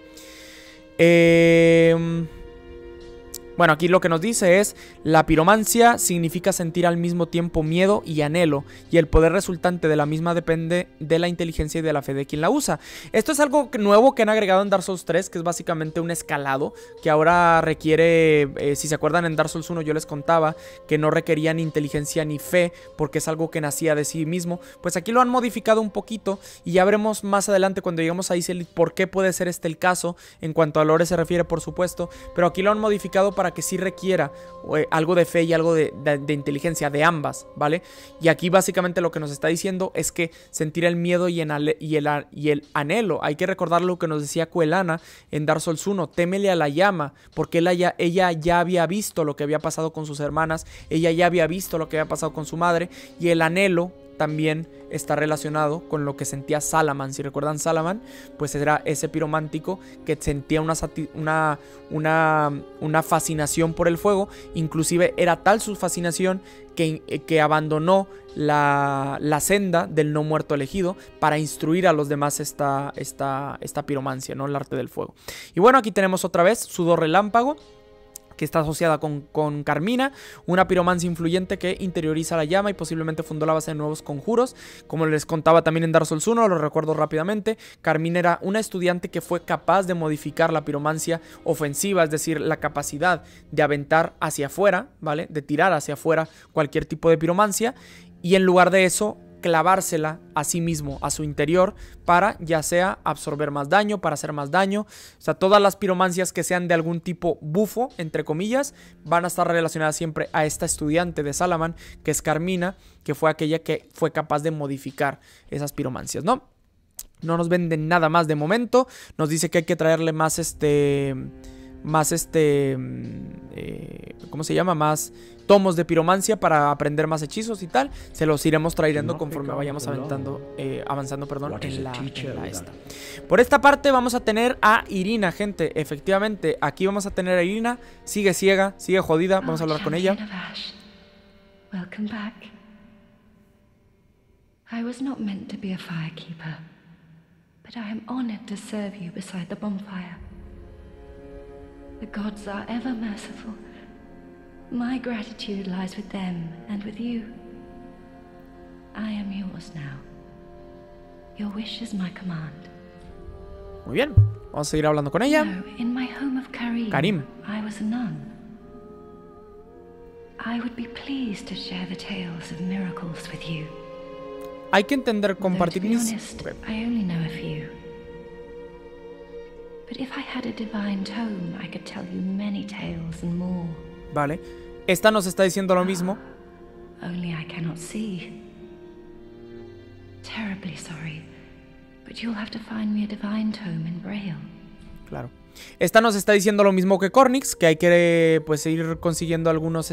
Bueno, aquí lo que nos dice es: la piromancia significa sentir al mismo tiempo miedo y anhelo, y el poder resultante de la misma depende de la inteligencia y de la fe de quien la usa. Esto es algo nuevo que han agregado en Dark Souls 3, que es básicamente un escalado, que ahora requiere, si se acuerdan, en Dark Souls 1 yo les contaba que no requería ni inteligencia ni fe, porque es algo que nacía de sí mismo. Pues aquí lo han modificado un poquito, y ya veremos más adelante cuando lleguemos a Ysalidd por qué puede ser este el caso, en cuanto a lore se refiere, por supuesto, pero aquí lo han modificado para que sí requiera algo de fe y algo de inteligencia, de ambas, ¿vale? Y aquí básicamente lo que nos está diciendo es que sentir el miedo y el anhelo. Hay que recordar lo que nos decía Quelana en Dark Souls 1: témele a la llama, porque ella ya había visto lo que había pasado con sus hermanas, ella ya había visto lo que había pasado con su madre, y el anhelo también está relacionado con lo que sentía Salaman. Si recuerdan, Salaman, pues era ese piromántico que sentía una fascinación por el fuego. Inclusive era tal su fascinación que abandonó la senda del no muerto elegido para instruir a los demás esta piromancia, ¿no? El arte del fuego. Y bueno, aquí tenemos otra vez Sudor Relámpago, que está asociada con Carmina, una piromancia influyente que interioriza la llama y posiblemente fundó la base de nuevos conjuros. Como les contaba también en Dark Souls 1, lo recuerdo rápidamente, Carmina era una estudiante que fue capaz de modificar la piromancia ofensiva, es decir, la capacidad de aventar hacia afuera, ¿vale? De tirar hacia afuera cualquier tipo de piromancia, y en lugar de eso clavársela a sí mismo, a su interior, para ya sea absorber más daño, para hacer más daño. O sea, todas las piromancias que sean de algún tipo bufo, entre comillas, van a estar relacionadas siempre a esta estudiante de Salaman, que es Carmina, que fue aquella que fue capaz de modificar esas piromancias, ¿no? No nos venden nada más de momento. Nos dice que hay que traerle más ¿cómo se llama? Más tomos de piromancia para aprender más hechizos y tal. Se los iremos trayendo conforme vayamos avanzando, en la esta. Por esta parte vamos a tener a Irina, gente. Efectivamente, aquí vamos a tener a Irina. Sigue ciega, sigue jodida. Vamos a hablar con ella. Welcome back. I was not meant to be a firekeeper, but I am honored to serve you beside the bonfire. The gods are ever merciful. My gratitude lies with them and with you. I am yours now. Your wish is my command. Muy bien, vamos a seguir hablando con ella. No, in my home of Karim, I was a nun. I would be pleased to share the tales of miracles with you. Hay que entender, compartir mis... I only know a few. But if I had a divine tome, I could tell you many tales and more. Vale. Esta nos está diciendo lo mismo. Only I cannot see. Terribly sorry, but you'll have to find me a divine tome in Braille. Claro. Esta nos está diciendo lo mismo que Cornix, que hay que pues ir consiguiendo algunos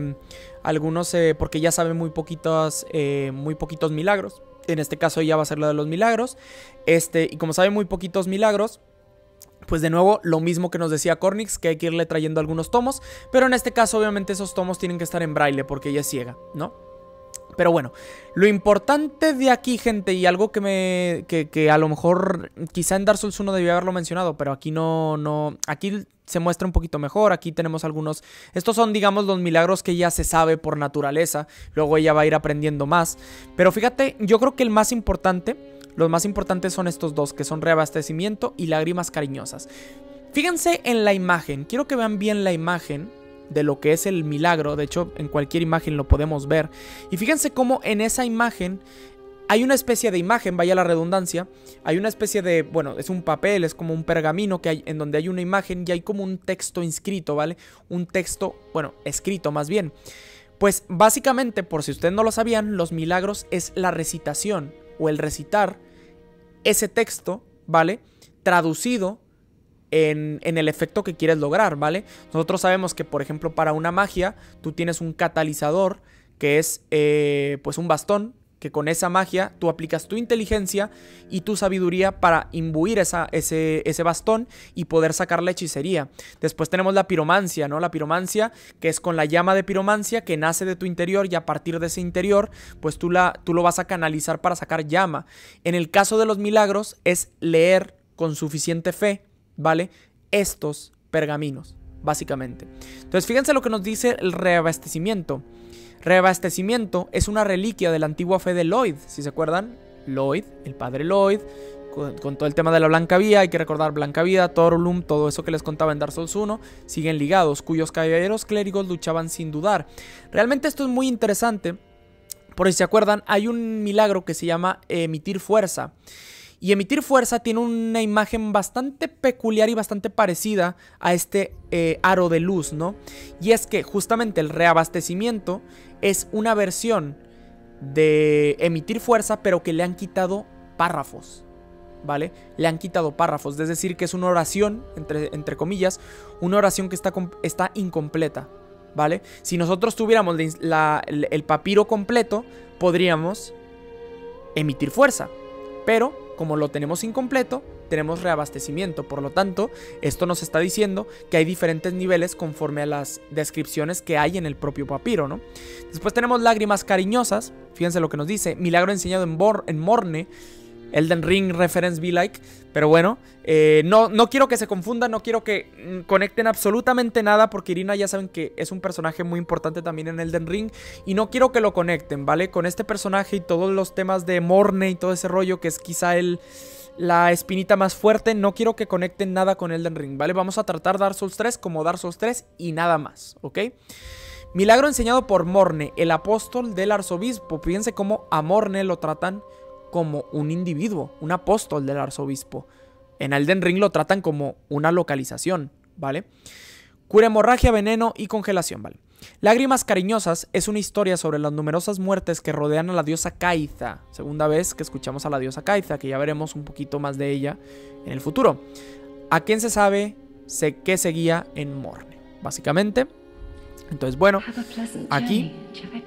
porque ya sabe muy poquitos milagros. En este caso ella va a ser la de los milagros. Y como sabe muy poquitos milagros, pues de nuevo lo mismo que nos decía Cornix, que hay que irle trayendo algunos tomos. Pero en este caso obviamente esos tomos tienen que estar en braille porque ella es ciega, ¿no? Pero bueno, lo importante de aquí, gente, y algo que a lo mejor quizá en Dark Souls 1 debía haberlo mencionado, pero aquí no, aquí se muestra un poquito mejor. Aquí tenemos algunos, estos son digamos los milagros que ya se sabe por naturaleza, luego ella va a ir aprendiendo más. Pero fíjate, yo creo que los más importantes son estos dos, que son reabastecimiento y lágrimas cariñosas. Fíjense en la imagen, quiero que vean bien la imagen de lo que es el milagro. De hecho, en cualquier imagen lo podemos ver. Y fíjense cómo en esa imagen hay una especie de imagen, vaya la redundancia. Hay una especie de, bueno, es un papel, es como un pergamino que hay, en donde hay una imagen y hay como un texto inscrito, ¿vale? Un texto, bueno, escrito más bien. Pues básicamente, por si ustedes no lo sabían, los milagros es la recitación o el recitar ese texto, ¿vale? Traducido en el efecto que quieres lograr, ¿vale? Nosotros sabemos que, por ejemplo, para una magia, tú tienes un catalizador que es, pues, un bastón, que con esa magia tú aplicas tu inteligencia y tu sabiduría para imbuir ese bastón y poder sacar la hechicería. Después tenemos la piromancia, ¿no? La piromancia, que es con la llama de piromancia que nace de tu interior y a partir de ese interior, pues tú lo vas a canalizar para sacar llama. En el caso de los milagros es leer con suficiente fe, ¿vale? Estos pergaminos, básicamente. Entonces, fíjense lo que nos dice el reabastecimiento. Reabastecimiento es una reliquia de la antigua fe de Lloyd, si se acuerdan. Lloyd, el padre Lloyd, con todo el tema de la Blanca Vía. Hay que recordar Blanca Vía, Torulum, todo eso que les contaba en Dark Souls 1, siguen ligados, cuyos caballeros clérigos luchaban sin dudar. Realmente esto es muy interesante, por si se acuerdan, hay un milagro que se llama emitir fuerza. Y emitir fuerza tiene una imagen bastante peculiar y bastante parecida a este aro de luz, ¿no? Y es que justamente el reabastecimiento es una versión de emitir fuerza, pero que le han quitado párrafos, ¿vale? Le han quitado párrafos, es decir, que es una oración, entre comillas, una oración que está incompleta, ¿vale? Si nosotros tuviéramos el papiro completo, podríamos emitir fuerza, pero como lo tenemos incompleto, tenemos reabastecimiento. Por lo tanto, esto nos está diciendo que hay diferentes niveles conforme a las descripciones que hay en el propio papiro, ¿no? Después tenemos lágrimas cariñosas. Fíjense lo que nos dice. Milagro enseñado en Morne. Elden Ring reference be like. Pero bueno, no quiero que se confundan, no quiero que conecten absolutamente nada, porque Irina ya saben que es un personaje muy importante también en Elden Ring, y no quiero que lo conecten, ¿vale? Con este personaje y todos los temas de Morne y todo ese rollo, que es quizá la espinita más fuerte, no quiero que conecten nada con Elden Ring, ¿vale? Vamos a tratar Dark Souls 3 como Dark Souls 3 y nada más, ¿ok? Milagro enseñado por Morne, el apóstol del arzobispo. Fíjense cómo a Morne lo tratan como un individuo, un apóstol del arzobispo. En Elden Ring lo tratan como una localización, ¿vale? Cura hemorragia, veneno y congelación, ¿vale? Lágrimas cariñosas es una historia sobre las numerosas muertes que rodean a la diosa Caiza. Segunda vez que escuchamos a la diosa Caiza, que ya veremos un poquito más de ella en el futuro. ¿A quién se sabe qué seguía en Morne? Básicamente. Entonces, bueno, aquí...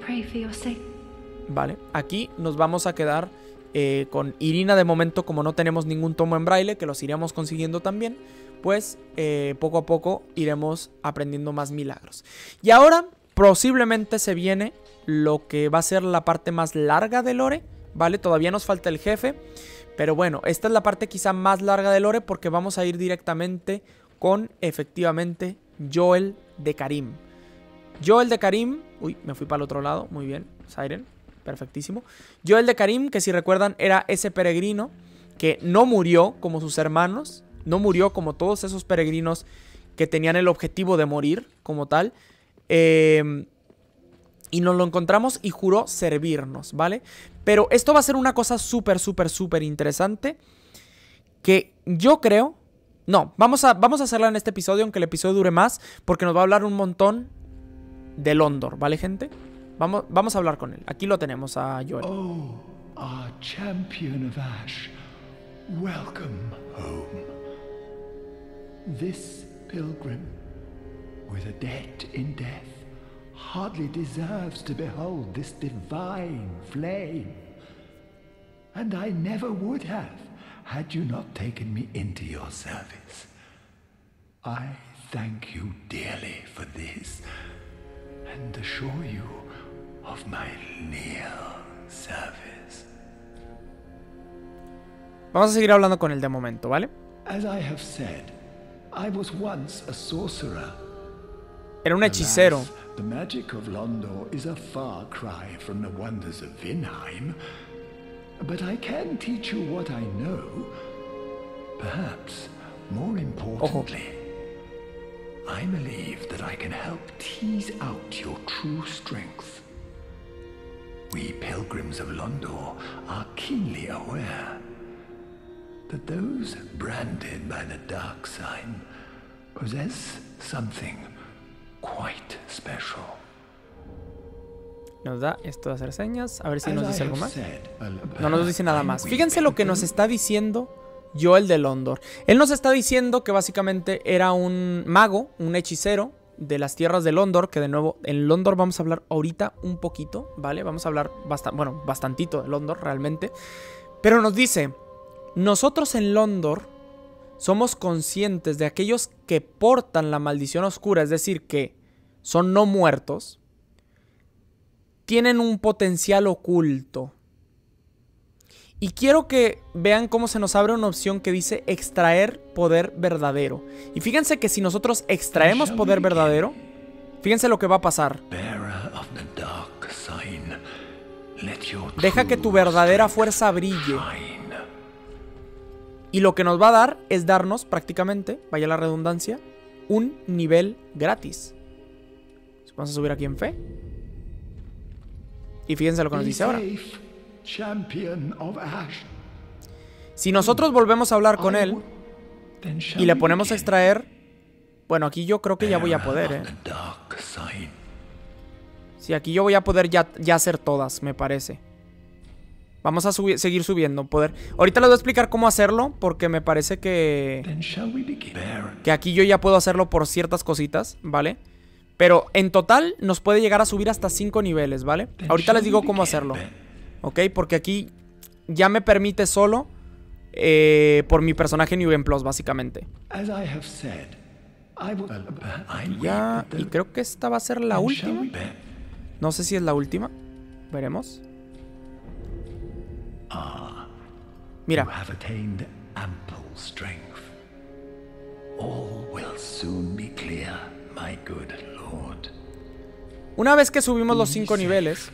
Vale, aquí nos vamos a quedar con Irina de momento, como no tenemos ningún tomo en braille, que los iremos consiguiendo también, pues poco a poco iremos aprendiendo más milagros. Y ahora posiblemente se viene lo que va a ser la parte más larga de lore, ¿vale? Todavía nos falta el jefe, pero bueno, esta es la parte quizá más larga de lore, porque vamos a ir directamente con, efectivamente, Joel de Karim. Joel de Karim, uy, me fui para el otro lado, muy bien, Siren, perfectísimo. Joel de Karim, que si recuerdan era ese peregrino que no murió como sus hermanos, no murió como todos esos peregrinos que tenían el objetivo de morir como tal, y nos lo encontramos y juró servirnos, ¿vale? Pero esto va a ser una cosa súper interesante, que yo creo... No, vamos a hacerla en este episodio, aunque el episodio dure más, porque nos va a hablar un montón de Londor, ¿vale, gente? Vamos a hablar con él. Aquí lo tenemos a Joel. Oh, our champion of Ash, welcome home. This pilgrim, with a debt in death, hardly deserves to behold this divine flame. And I never would have, had you not taken me into your service. I thank you dearly for this, and assure you of my leal service. Vamos a seguir hablando con él de momento, ¿vale? As I have said, I was once a sorcerer. Era un hechicero. Alas, the magic of Londor is a far cry from the wonders of Vinheim. But I can teach you what I know. Perhaps more importantly, I believe that I can help tease out your true strength. We pilgrims of Londor are keenly aware that those branded by the dark sign possess something quite special. Nos da esto de hacer señas. A ver si nos dice algo más. No nos dice nada más. Fíjense lo que nos está diciendo Joel de Londor. Él nos está diciendo que básicamente era un mago, un hechicero de las tierras de Londor. Que de nuevo, en Londor vamos a hablar ahorita un poquito, ¿vale? Vamos a hablar bastantito de Londor realmente. Pero nos dice: nosotros en Londor somos conscientes de aquellos que portan la maldición oscura, es decir, que son no muertos, tienen un potencial oculto. Y quiero que vean cómo se nos abre una opción que dice extraer poder verdadero. Y fíjense que si nosotros extraemos poder verdadero, fíjense lo que va a pasar. Deja que tu verdadera fuerza brille. Y lo que nos va a dar es darnos prácticamente, vaya la redundancia, un nivel gratis. Vamos a subir aquí en fe. Y fíjense lo que nos dice ahora. Si nosotros volvemos a hablar con él y le ponemos a extraer, bueno, aquí yo creo que ya voy a poder, Sí, aquí yo voy a poder ya hacer todas, me parece. Vamos a seguir subiendo poder. Ahorita les voy a explicar cómo hacerlo, porque me parece que aquí yo ya puedo hacerlo por ciertas cositas, ¿vale? Pero en total nos puede llegar a subir hasta 5 niveles, ¿vale? Ahorita les digo cómo hacerlo, ¿ok? Porque aquí ya me permite solo por mi personaje New Game Plus, básicamente. Ya, y creo que esta va a ser la última. No sé si es la última. Veremos. Mira. You have attained ample strength. All will soon be clear, my good lord. Una vez que subimos los 5 niveles,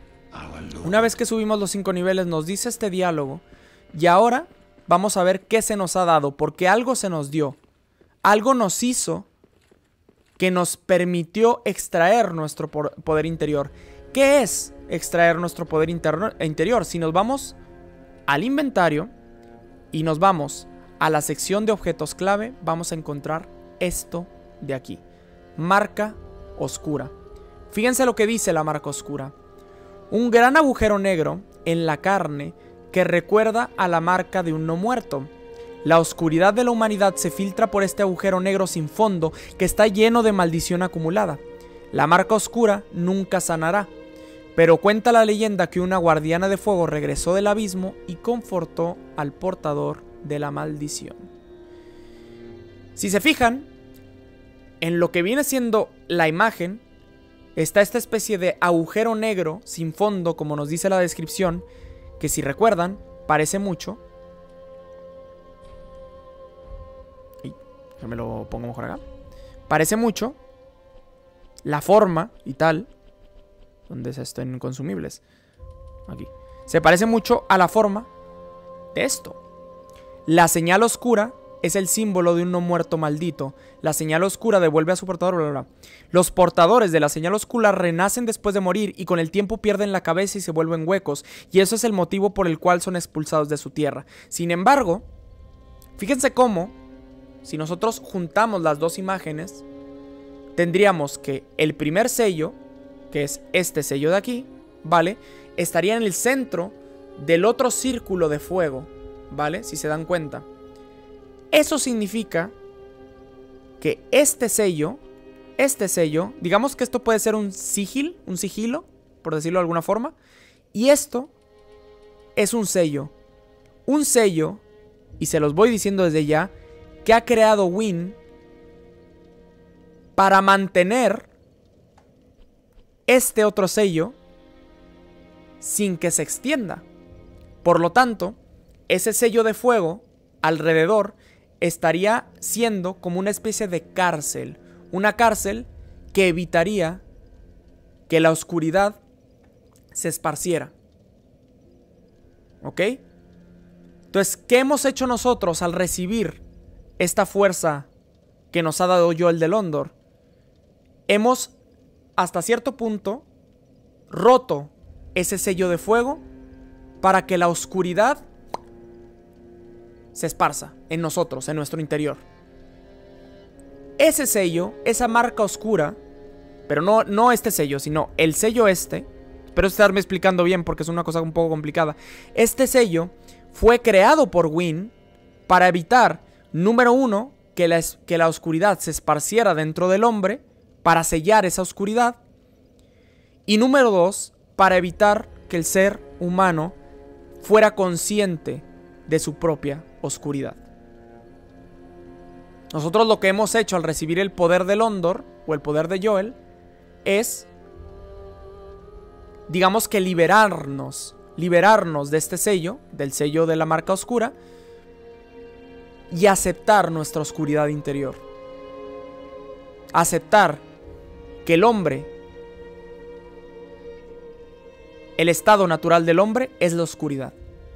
nos dice este diálogo. Y ahora vamos a ver qué se nos ha dado, porque algo se nos dio. Algo nos hizo que nos permitió extraer nuestro poder interior. ¿Qué es extraer nuestro poder interior? Si nos vamos al inventario y nos vamos a la sección de objetos clave, vamos a encontrar esto de aquí. Marca oscura. Fíjense lo que dice la marca oscura. Un gran agujero negro en la carne que recuerda a la marca de un no muerto. La oscuridad de la humanidad se filtra por este agujero negro sin fondo que está lleno de maldición acumulada. La marca oscura nunca sanará, pero cuenta la leyenda que una guardiana de fuego regresó del abismo y confortó al portador de la maldición. Si se fijan, en lo que viene siendo la imagen, está esta especie de agujero negro sin fondo, como nos dice la descripción, que si recuerdan, parece mucho. Déjame lo pongo mejor acá. Parece mucho la forma y tal. ¿Dónde es esto en consumibles? Aquí. Se parece mucho a la forma de esto. La señal oscura es el símbolo de un no muerto maldito. La señal oscura devuelve a su portador. Bla, bla, bla. Los portadores de la señal oscura renacen después de morir y con el tiempo pierden la cabeza y se vuelven huecos. Y eso es el motivo por el cual son expulsados de su tierra. Sin embargo, fíjense cómo, si nosotros juntamos las dos imágenes, tendríamos que el primer sello, que es este sello de aquí, ¿vale? Estaría en el centro del otro círculo de fuego, ¿vale? Si se dan cuenta. Eso significa que este sello, digamos que esto puede ser un sigilo, por decirlo de alguna forma. Y esto es un sello. Un sello, y se los voy diciendo desde ya, que ha creado Wynn para mantener este otro sello sin que se extienda. Por lo tanto, ese sello de fuego alrededor estaría siendo como una especie de cárcel. Una cárcel que evitaría que la oscuridad se esparciera. ¿Ok? Entonces, ¿qué hemos hecho nosotros al recibir esta fuerza que nos ha dado Yoel de Londor? Hemos, hasta cierto punto, roto ese sello de fuego para que la oscuridad se esparza en nosotros, en nuestro interior. Ese sello, esa marca oscura, pero no este sello, sino el sello este, espero estarme explicando bien porque es una cosa un poco complicada. Este sello fue creado por Wynn para evitar, número uno, que la oscuridad se esparciera dentro del hombre, para sellar esa oscuridad. Y número dos, para evitar que el ser humano fuera consciente de su propia oscuridad. Nosotros lo que hemos hecho al recibir el poder de Londor, o el poder de Yoel, es, digamos que liberarnos de este sello, del sello de la marca oscura, y aceptar nuestra oscuridad interior. Aceptar que el hombre, el estado natural del hombre es la oscuridad.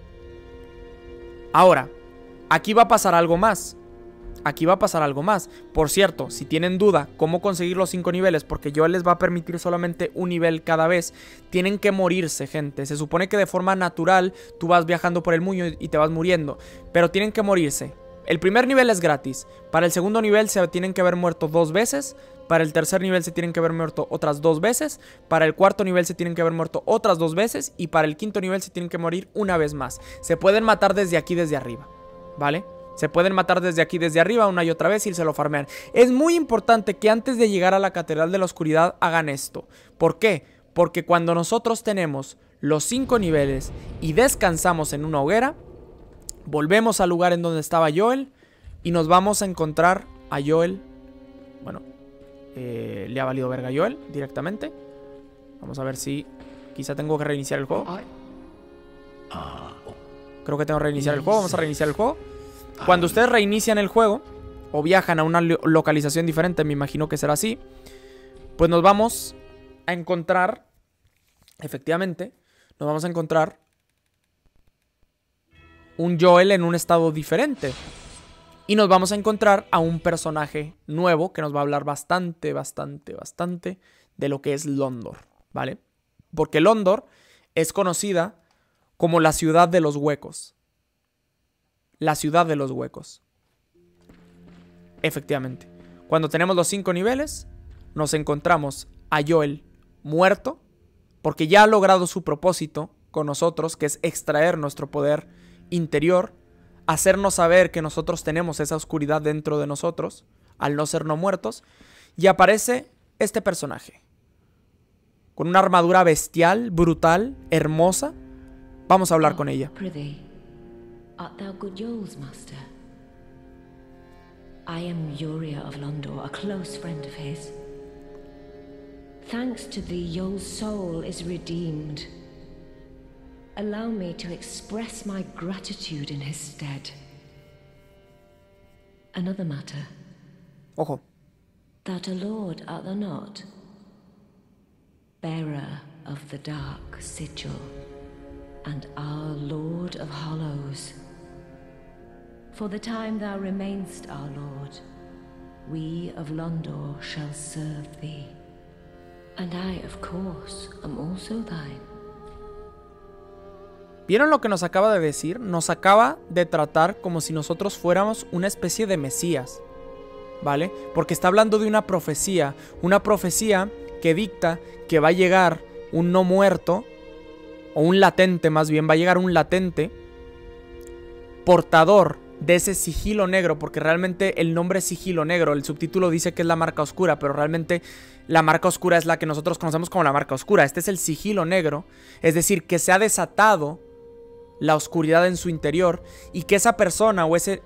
Ahora, aquí va a pasar algo más. Aquí va a pasar algo más. Por cierto, si tienen duda cómo conseguir los 5 niveles, porque yo les va a permitir solamente un nivel cada vez, tienen que morirse, gente. Se supone que de forma natural tú vas viajando por el mundo y te vas muriendo, pero tienen que morirse. El primer nivel es gratis. Para el segundo nivel se tienen que haber muerto 2 veces. Para el tercer nivel se tienen que haber muerto otras 2 veces. Para el cuarto nivel se tienen que haber muerto otras 2 veces. Y para el quinto nivel se tienen que morir una vez más. Se pueden matar desde aquí, desde arriba, ¿vale? Se pueden matar desde aquí, desde arriba, una y otra vez y se lo farmean. Es muy importante que antes de llegar a la Catedral de la Oscuridad hagan esto. ¿Por qué? Porque cuando nosotros tenemos los 5 niveles y descansamos en una hoguera, volvemos al lugar en donde estaba Yoel y nos vamos a encontrar a Yoel. Bueno, le ha valido verga a Yoel directamente. Vamos a ver si quizá tengo que reiniciar el juego. Creo que tengo que reiniciar el juego. Vamos a reiniciar el juego. Cuando ustedes reinician el juego o viajan a una localización diferente, me imagino que será así, pues nos vamos a encontrar, efectivamente, nos vamos a encontrar un Joel en un estado diferente. Y nos vamos a encontrar a un personaje nuevo que nos va a hablar bastante de lo que es Londor, ¿vale? Porque Londor es conocida como la ciudad de los huecos. La ciudad de los huecos. Efectivamente. Cuando tenemos los 5 niveles, nos encontramos a Joel muerto, porque ya ha logrado su propósito con nosotros, que es extraer nuestro poder interior, hacernos saber que nosotros tenemos esa oscuridad dentro de nosotros, al no ser no muertos, y aparece este personaje, con una armadura bestial, brutal, hermosa. Vamos a hablar con ella. Prithee, art thou good Joel's master? I am Uriah of Londor, a close friend of his. Thanks to thee, Joel's soul is redeemed. Allow me to express my gratitude in his stead. Another matter. Ojo. That a lord art thou not? Bearer of the dark sigil, and our Lord of Hollows. For the time thou remainst our Lord, we of Londor shall serve thee. And I, of course, am also thine. ¿Vieron lo que nos acaba de decir? Nos acaba de tratar como si nosotros fuéramos una especie de mesías, ¿vale? Porque está hablando de una profecía que dicta que va a llegar un no muerto, o un latente más bien, va a llegar un latente portador de ese sigilo negro, porque realmente el nombre es sigilo negro, el subtítulo dice que es la marca oscura, pero realmente la marca oscura es la que nosotros conocemos como la marca oscura. Este es el sigilo negro, es decir, que se ha desatado la oscuridad en su interior, y que esa persona o ese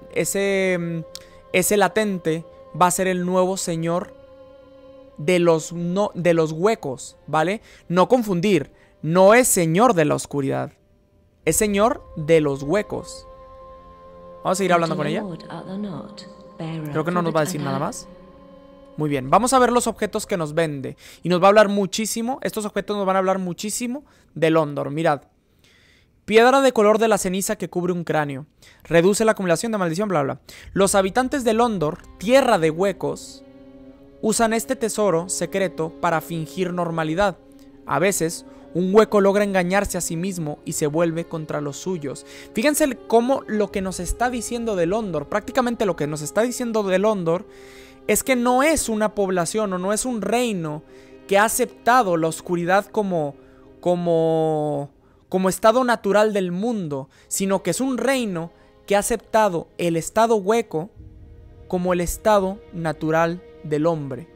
latente va a ser el nuevo señor de los huecos, ¿vale? No confundir, no es señor de la oscuridad, es señor de los huecos. Vamos a seguir hablando con ella. Creo que no nos va a decir nada más. Muy bien, vamos a ver los objetos que nos vende, y nos va a hablar muchísimo, estos objetos nos van a hablar muchísimo de Londor. Mirad. Piedra de color de la ceniza que cubre un cráneo. Reduce la acumulación de maldición, bla, bla. Los habitantes de Londor, tierra de huecos, usan este tesoro secreto para fingir normalidad. A veces, un hueco logra engañarse a sí mismo y se vuelve contra los suyos. Fíjense cómo lo que nos está diciendo de Londor, prácticamente lo que nos está diciendo de Londor, es que no es una población o no es un reino que ha aceptado la oscuridad como estado natural del mundo, sino que es un reino que ha aceptado el estado hueco como el estado natural del hombre.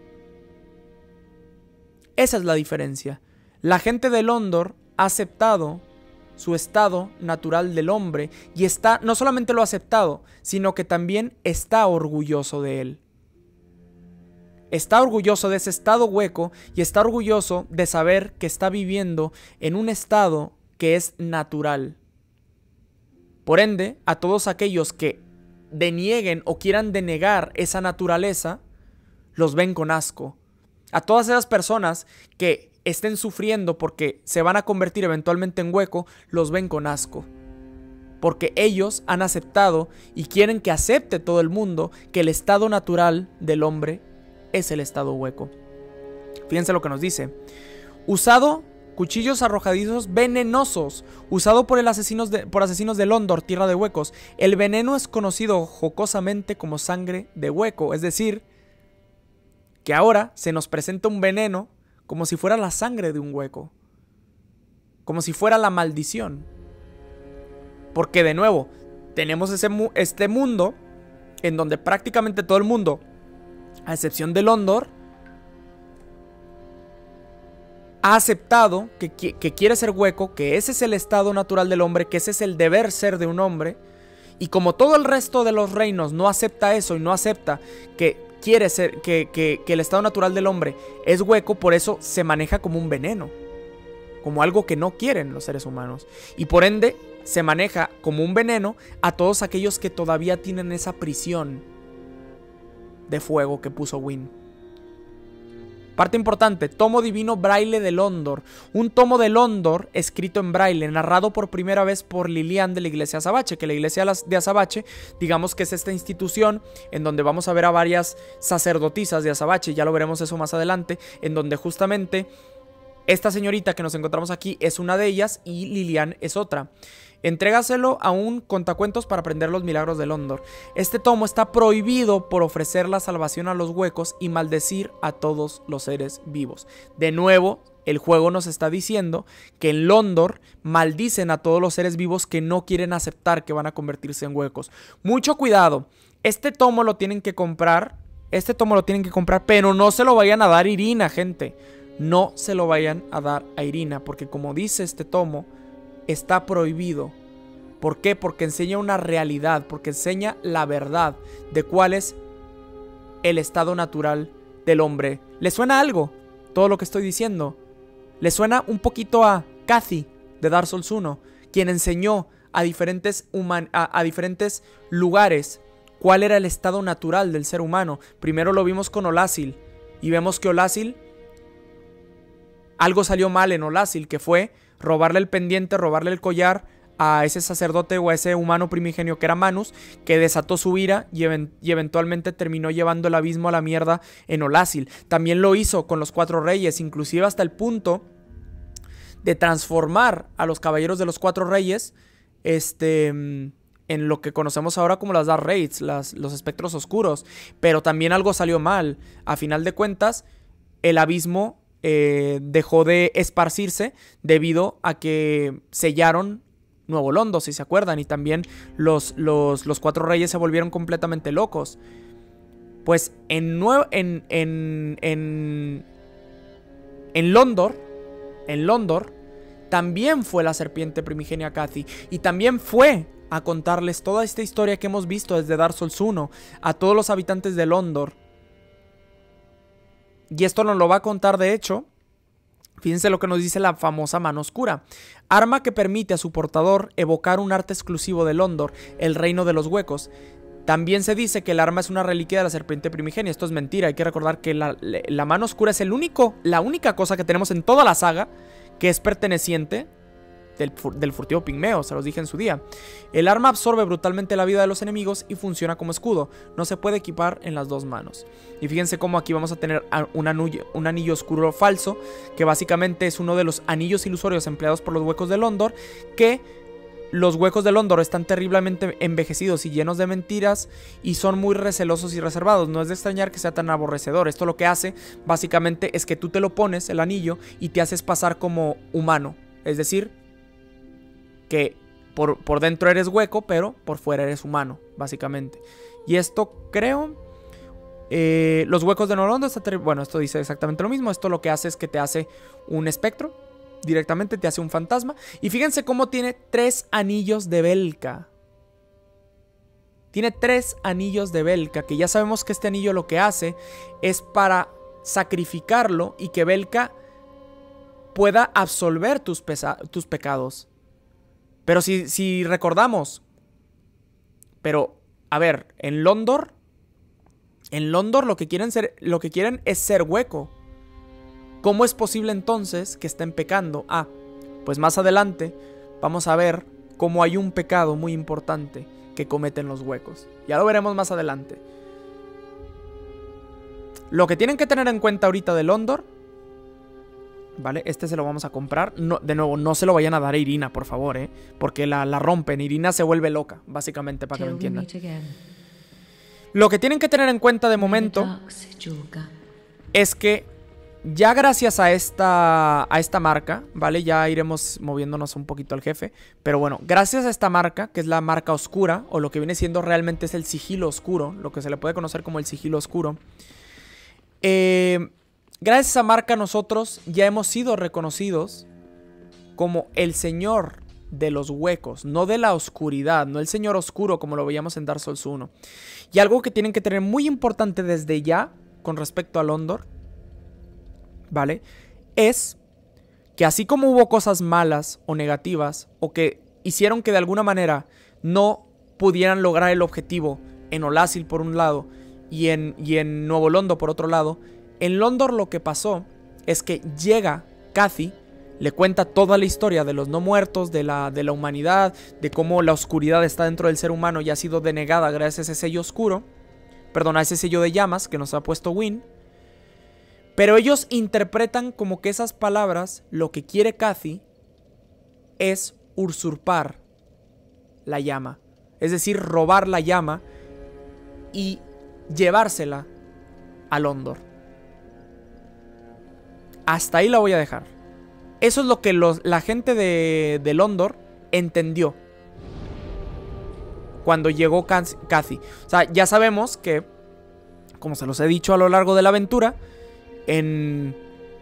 Esa es la diferencia. La gente de Londor ha aceptado su estado natural del hombre, y no solamente lo ha aceptado, sino que también está orgulloso de él. Está orgulloso de ese estado hueco, y está orgulloso de saber que está viviendo en un estado que es natural. Por ende, a todos aquellos que denieguen o quieran denegar esa naturaleza, los ven con asco. A todas esas personas que estén sufriendo porque se van a convertir eventualmente en hueco, los ven con asco. Porque ellos han aceptado y quieren que acepte todo el mundo que el estado natural del hombre es el estado hueco. Fíjense lo que nos dice. Cuchillos arrojadizos venenosos, usado por asesinos de Londor, tierra de huecos. El veneno es conocido jocosamente como sangre de hueco, es decir, que ahora se nos presenta un veneno como si fuera la sangre de un hueco, como si fuera la maldición. Porque de nuevo, tenemos este mundo en donde prácticamente todo el mundo, a excepción de Londor, ha aceptado que quiere ser hueco, que ese es el estado natural del hombre, que ese es el deber ser de un hombre. Y como todo el resto de los reinos no acepta eso y no acepta que quiere ser, que el estado natural del hombre es hueco, por eso se maneja como un veneno, como algo que no quieren los seres humanos. Y por ende se maneja como un veneno a todos aquellos que todavía tienen esa prisión de fuego que puso Wynn. Parte importante, tomo divino braille de Londor. Un tomo de Londor escrito en braille, narrado por primera vez por Lilian de la iglesia Azabache, que la iglesia de Azabache, digamos que es esta institución en donde vamos a ver a varias sacerdotisas de Azabache, ya lo veremos eso más adelante, en donde justamente esta señorita que nos encontramos aquí es una de ellas y Lilian es otra. Entrégaselo a un contacuentos para aprender los milagros de Londor. Este tomo está prohibido por ofrecer la salvación a los huecos y maldecir a todos los seres vivos. De nuevo, el juego nos está diciendo que en Londor maldicen a todos los seres vivos que no quieren aceptar que van a convertirse en huecos. Mucho cuidado, este tomo lo tienen que comprar, pero no se lo vayan a dar a Irina, gente. No se lo vayan a dar a Irina, porque como dice este tomo, está prohibido. ¿Por qué? Porque enseña una realidad, porque enseña la verdad de cuál es el estado natural del hombre. ¿Le suena algo todo lo que estoy diciendo? ¿Le suena un poquito a Cathy de Dark Souls 1? Quien enseñó a diferentes lugares cuál era el estado natural del ser humano. Primero lo vimos con Olásil y vemos que Olásil, algo salió mal en Olásil, que fue robarle el pendiente, robarle el collar a ese sacerdote o a ese humano primigenio que era Manus, que desató su ira y eventualmente terminó llevando el abismo a la mierda en Olásil. También lo hizo con los 4 reyes, inclusive hasta el punto de transformar a los caballeros de los 4 reyes en lo que conocemos ahora como las Dark Raids, los espectros oscuros. Pero también algo salió mal. A final de cuentas, el abismo dejó de esparcirse debido a que sellaron Nuevo Londo, si se acuerdan, y también los 4 reyes se volvieron completamente locos. Pues en Londor también fue la serpiente primigenia Cathy, y también fue a contarles toda esta historia que hemos visto desde Dark Souls 1 a todos los habitantes de Londor. Y esto nos lo va a contar, de hecho, fíjense lo que nos dice la famosa mano oscura. Arma que permite a su portador evocar un arte exclusivo de Londor, el reino de los huecos. También se dice que el arma es una reliquia de la serpiente primigenia. Esto es mentira, hay que recordar que la mano oscura es la única cosa que tenemos en toda la saga que es perteneciente del furtivo pigmeo, se los dije en su día. El arma absorbe brutalmente la vida de los enemigos y funciona como escudo. No se puede equipar en las 2 manos. Y fíjense cómo aquí vamos a tener un anillo oscuro falso, que básicamente es uno de los anillos ilusorios empleados por los huecos de Londor, que los huecos de Londor están terriblemente envejecidos y llenos de mentiras y son muy recelosos y reservados. No es de extrañar que sea tan aborrecedor. Esto lo que hace básicamente es que tú te lo pones, el anillo, y te haces pasar como humano. Es decir, que por dentro eres hueco, pero por fuera eres humano, básicamente. Y esto creo... los huecos de Nuevo Londo, bueno, esto dice exactamente lo mismo. Esto lo que hace es que te hace un espectro, directamente te hace un fantasma. Y fíjense cómo tiene 3 anillos de Belka. Tiene 3 anillos de Belka, que ya sabemos que este anillo lo que hace es para sacrificarlo y que Belka pueda absolver tus pecados. Pero si recordamos, pero a ver, en Londor lo que quieren es ser hueco. ¿Cómo es posible entonces que estén pecando? Pues más adelante vamos a ver cómo hay un pecado muy importante que cometen los huecos. Ya lo veremos más adelante. Lo que tienen que tener en cuenta ahorita de Londor, ¿vale? Este se lo vamos a comprar. No, de nuevo, no se lo vayan a dar a Irina, por favor, porque la rompen. Irina se vuelve loca, básicamente, para que lo entiendan. Lo que tienen que tener en cuenta de momento es que ya gracias a esta marca, ¿vale? Ya iremos moviéndonos un poquito al jefe. Pero bueno, gracias a esta marca, que es la marca oscura, o lo que viene siendo realmente es el sigilo oscuro, lo que se le puede conocer como el sigilo oscuro. Gracias a esa marca nosotros ya hemos sido reconocidos como el señor de los huecos, no de la oscuridad, no el señor oscuro como lo veíamos en Dark Souls 1. Y algo que tienen que tener muy importante desde ya con respecto a Londor, ¿vale? Es que así como hubo cosas malas o negativas, o que hicieron que de alguna manera no pudieran lograr el objetivo en Olassil por un lado y en Nuevo Londo por otro lado. En Londor lo que pasó es que llega Cathy, le cuenta toda la historia de los no muertos, de la humanidad, de cómo la oscuridad está dentro del ser humano y ha sido denegada gracias a ese sello oscuro, perdón, a ese sello de llamas que nos ha puesto Wynne. Pero ellos interpretan como que esas palabras, lo que quiere Cathy es usurpar la llama, es decir, robar la llama y llevársela a Londor. Hasta ahí la voy a dejar. Eso es lo que la gente de Londor entendió cuando llegó Cathy. O sea, ya sabemos que, como se los he dicho a lo largo de la aventura, en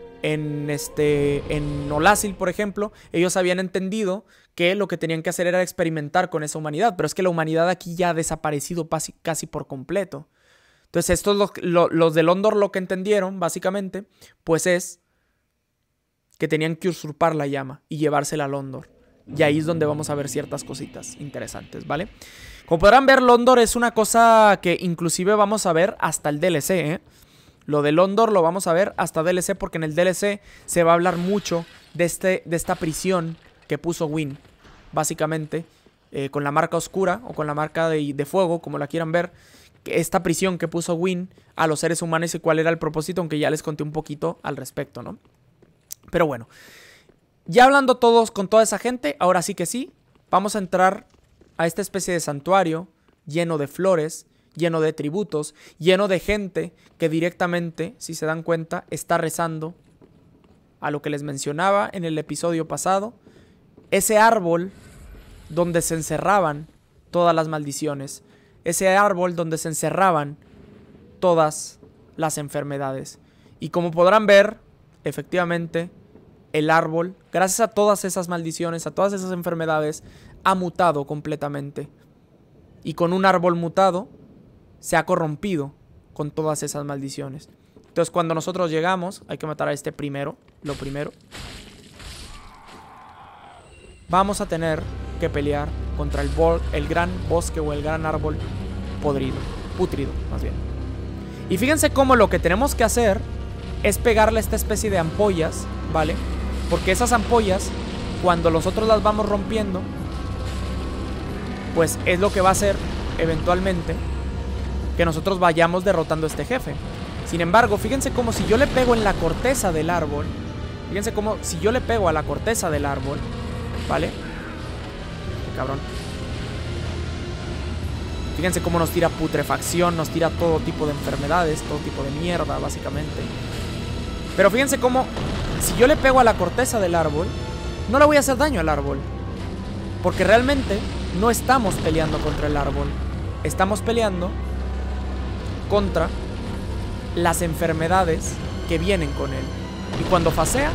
Olassil, por ejemplo, ellos habían entendido que lo que tenían que hacer era experimentar con esa humanidad, pero es que la humanidad aquí ya ha desaparecido casi por completo. Entonces estos los de Londor lo que entendieron, básicamente, pues es que tenían que usurpar la llama y llevársela a Londor. Y ahí es donde vamos a ver ciertas cositas interesantes, ¿vale? Como podrán ver, Londor es una cosa que inclusive vamos a ver hasta el DLC, ¿eh? Lo de Londor lo vamos a ver hasta DLC, porque en el DLC se va a hablar mucho de esta prisión que puso Wynne, básicamente, con la marca oscura o con la marca de fuego, como la quieran ver. Esta prisión que puso Wynne a los seres humanos y cuál era el propósito, aunque ya les conté un poquito al respecto, ¿no? Pero bueno, ya hablando todos con toda esa gente, ahora sí que sí, vamos a entrar a esta especie de santuario lleno de flores, lleno de tributos, lleno de gente que directamente, si se dan cuenta, está rezando a lo que les mencionaba en el episodio pasado, ese árbol donde se encerraban todas las maldiciones, ese árbol donde se encerraban todas las enfermedades. Y como podrán ver, efectivamente, el árbol, gracias a todas esas maldiciones, a todas esas enfermedades, ha mutado completamente. Y con un árbol mutado, se ha corrompido con todas esas maldiciones. Entonces, cuando nosotros llegamos, hay que matar a este primero, lo primero. Vamos a tener que pelear contra el gran bosque o el gran árbol putrido, más bien. Y fíjense cómo lo que tenemos que hacer es pegarle esta especie de ampollas, ¿vale? Porque esas ampollas, cuando nosotros las vamos rompiendo, pues es lo que va a hacer eventualmente que nosotros vayamos derrotando a este jefe. Sin embargo, fíjense como si yo le pego en la corteza del árbol, fíjense como si yo le pego a la corteza del árbol, ¿vale? Qué cabrón. Fíjense cómo nos tira putrefacción, nos tira todo tipo de enfermedades, todo tipo de mierda, básicamente. Pero fíjense cómo, si yo le pego a la corteza del árbol, no le voy a hacer daño al árbol. Porque realmente no estamos peleando contra el árbol. Estamos peleando contra las enfermedades que vienen con él. Y cuando fasea,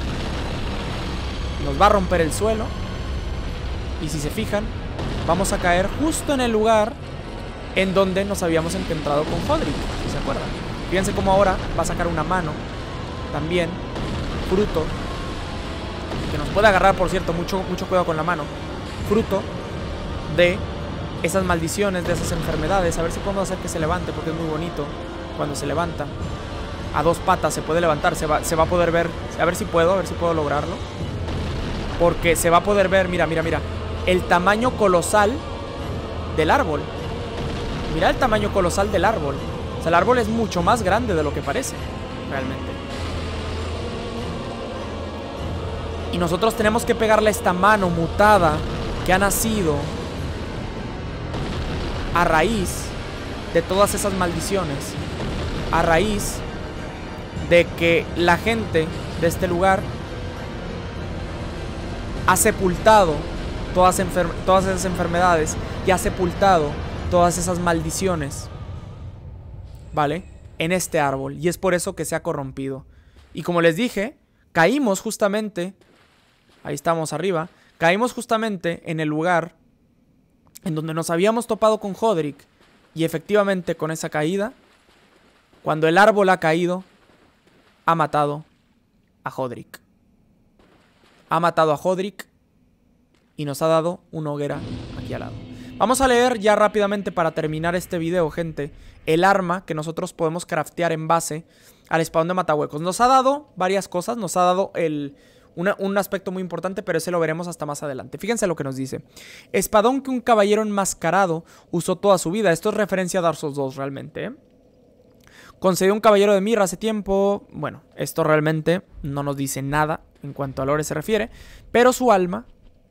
nos va a romper el suelo. Y si se fijan, vamos a caer justo en el lugar en donde nos habíamos encontrado con Hodrick, si se acuerdan. Fíjense cómo ahora va a sacar una mano también, fruto, que nos puede agarrar, por cierto, mucho cuidado con la mano, fruto de esas maldiciones, de esas enfermedades. A ver si podemos hacer que se levante, porque es muy bonito cuando se levanta. A dos patas se puede levantar, se va a poder ver, a ver si puedo lograrlo. Porque se va a poder ver, mira, el tamaño colosal del árbol. Mira el tamaño colosal del árbol. O sea, el árbol es mucho más grande de lo que parece, realmente. Y nosotros tenemos que pegarle esta mano mutada que ha nacido a raíz de todas esas maldiciones, a raíz de que la gente de este lugar ha sepultado todas esas enfermedades y ha sepultado todas esas maldiciones, ¿vale? En este árbol. Y es por eso que se ha corrompido. Y como les dije, caímos justamente, ahí estamos arriba, caímos justamente en el lugar en donde nos habíamos topado con Hodrick. Y efectivamente, con esa caída, cuando el árbol ha caído, ha matado a Hodrick. Ha matado a Hodrick y nos ha dado una hoguera aquí al lado. Vamos a leer ya rápidamente para terminar este video, gente, el arma que nosotros podemos craftear en base al espadón de matahuecos. Nos ha dado varias cosas, nos ha dado un aspecto muy importante, pero ese lo veremos hasta más adelante. Fíjense lo que nos dice. Espadón que un caballero enmascarado usó toda su vida. Esto es referencia a Dark Souls 2 realmente, ¿eh? Concedió un caballero de Mirra hace tiempo. Bueno, esto realmente no nos dice nada en cuanto a lore se refiere, pero su alma,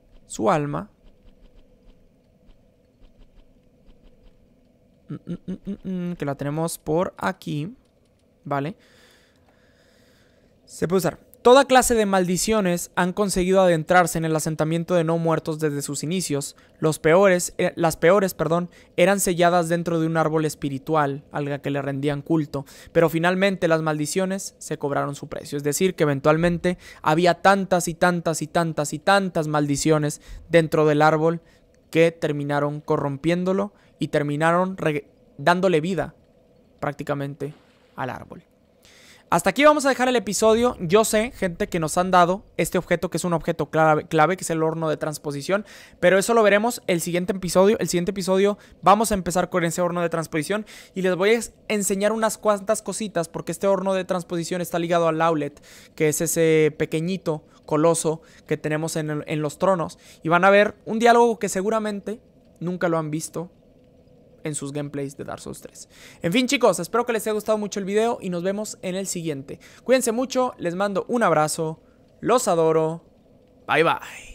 que la tenemos por aquí, ¿vale? Se puede usar. Toda clase de maldiciones han conseguido adentrarse en el asentamiento de no muertos desde sus inicios. Las peores, eran selladas dentro de un árbol espiritual al que le rendían culto. Pero finalmente las maldiciones se cobraron su precio. Es decir, que eventualmente había tantas y tantas y tantas y tantas maldiciones dentro del árbol que terminaron corrompiéndolo y terminaron dándole vida prácticamente al árbol. Hasta aquí vamos a dejar el episodio. Yo sé, gente, que nos han dado este objeto, que es un objeto clave, que es el horno de transposición, pero eso lo veremos el siguiente episodio. El siguiente episodio vamos a empezar con ese horno de transposición y les voy a enseñar unas cuantas cositas, porque este horno de transposición está ligado al Aulet, que es ese pequeñito coloso que tenemos en los tronos, y van a ver un diálogo que seguramente nunca lo han visto en sus gameplays de Dark Souls 3. En fin, chicos, espero que les haya gustado mucho el video y nos vemos en el siguiente. Cuídense mucho, les mando un abrazo, los adoro, bye bye.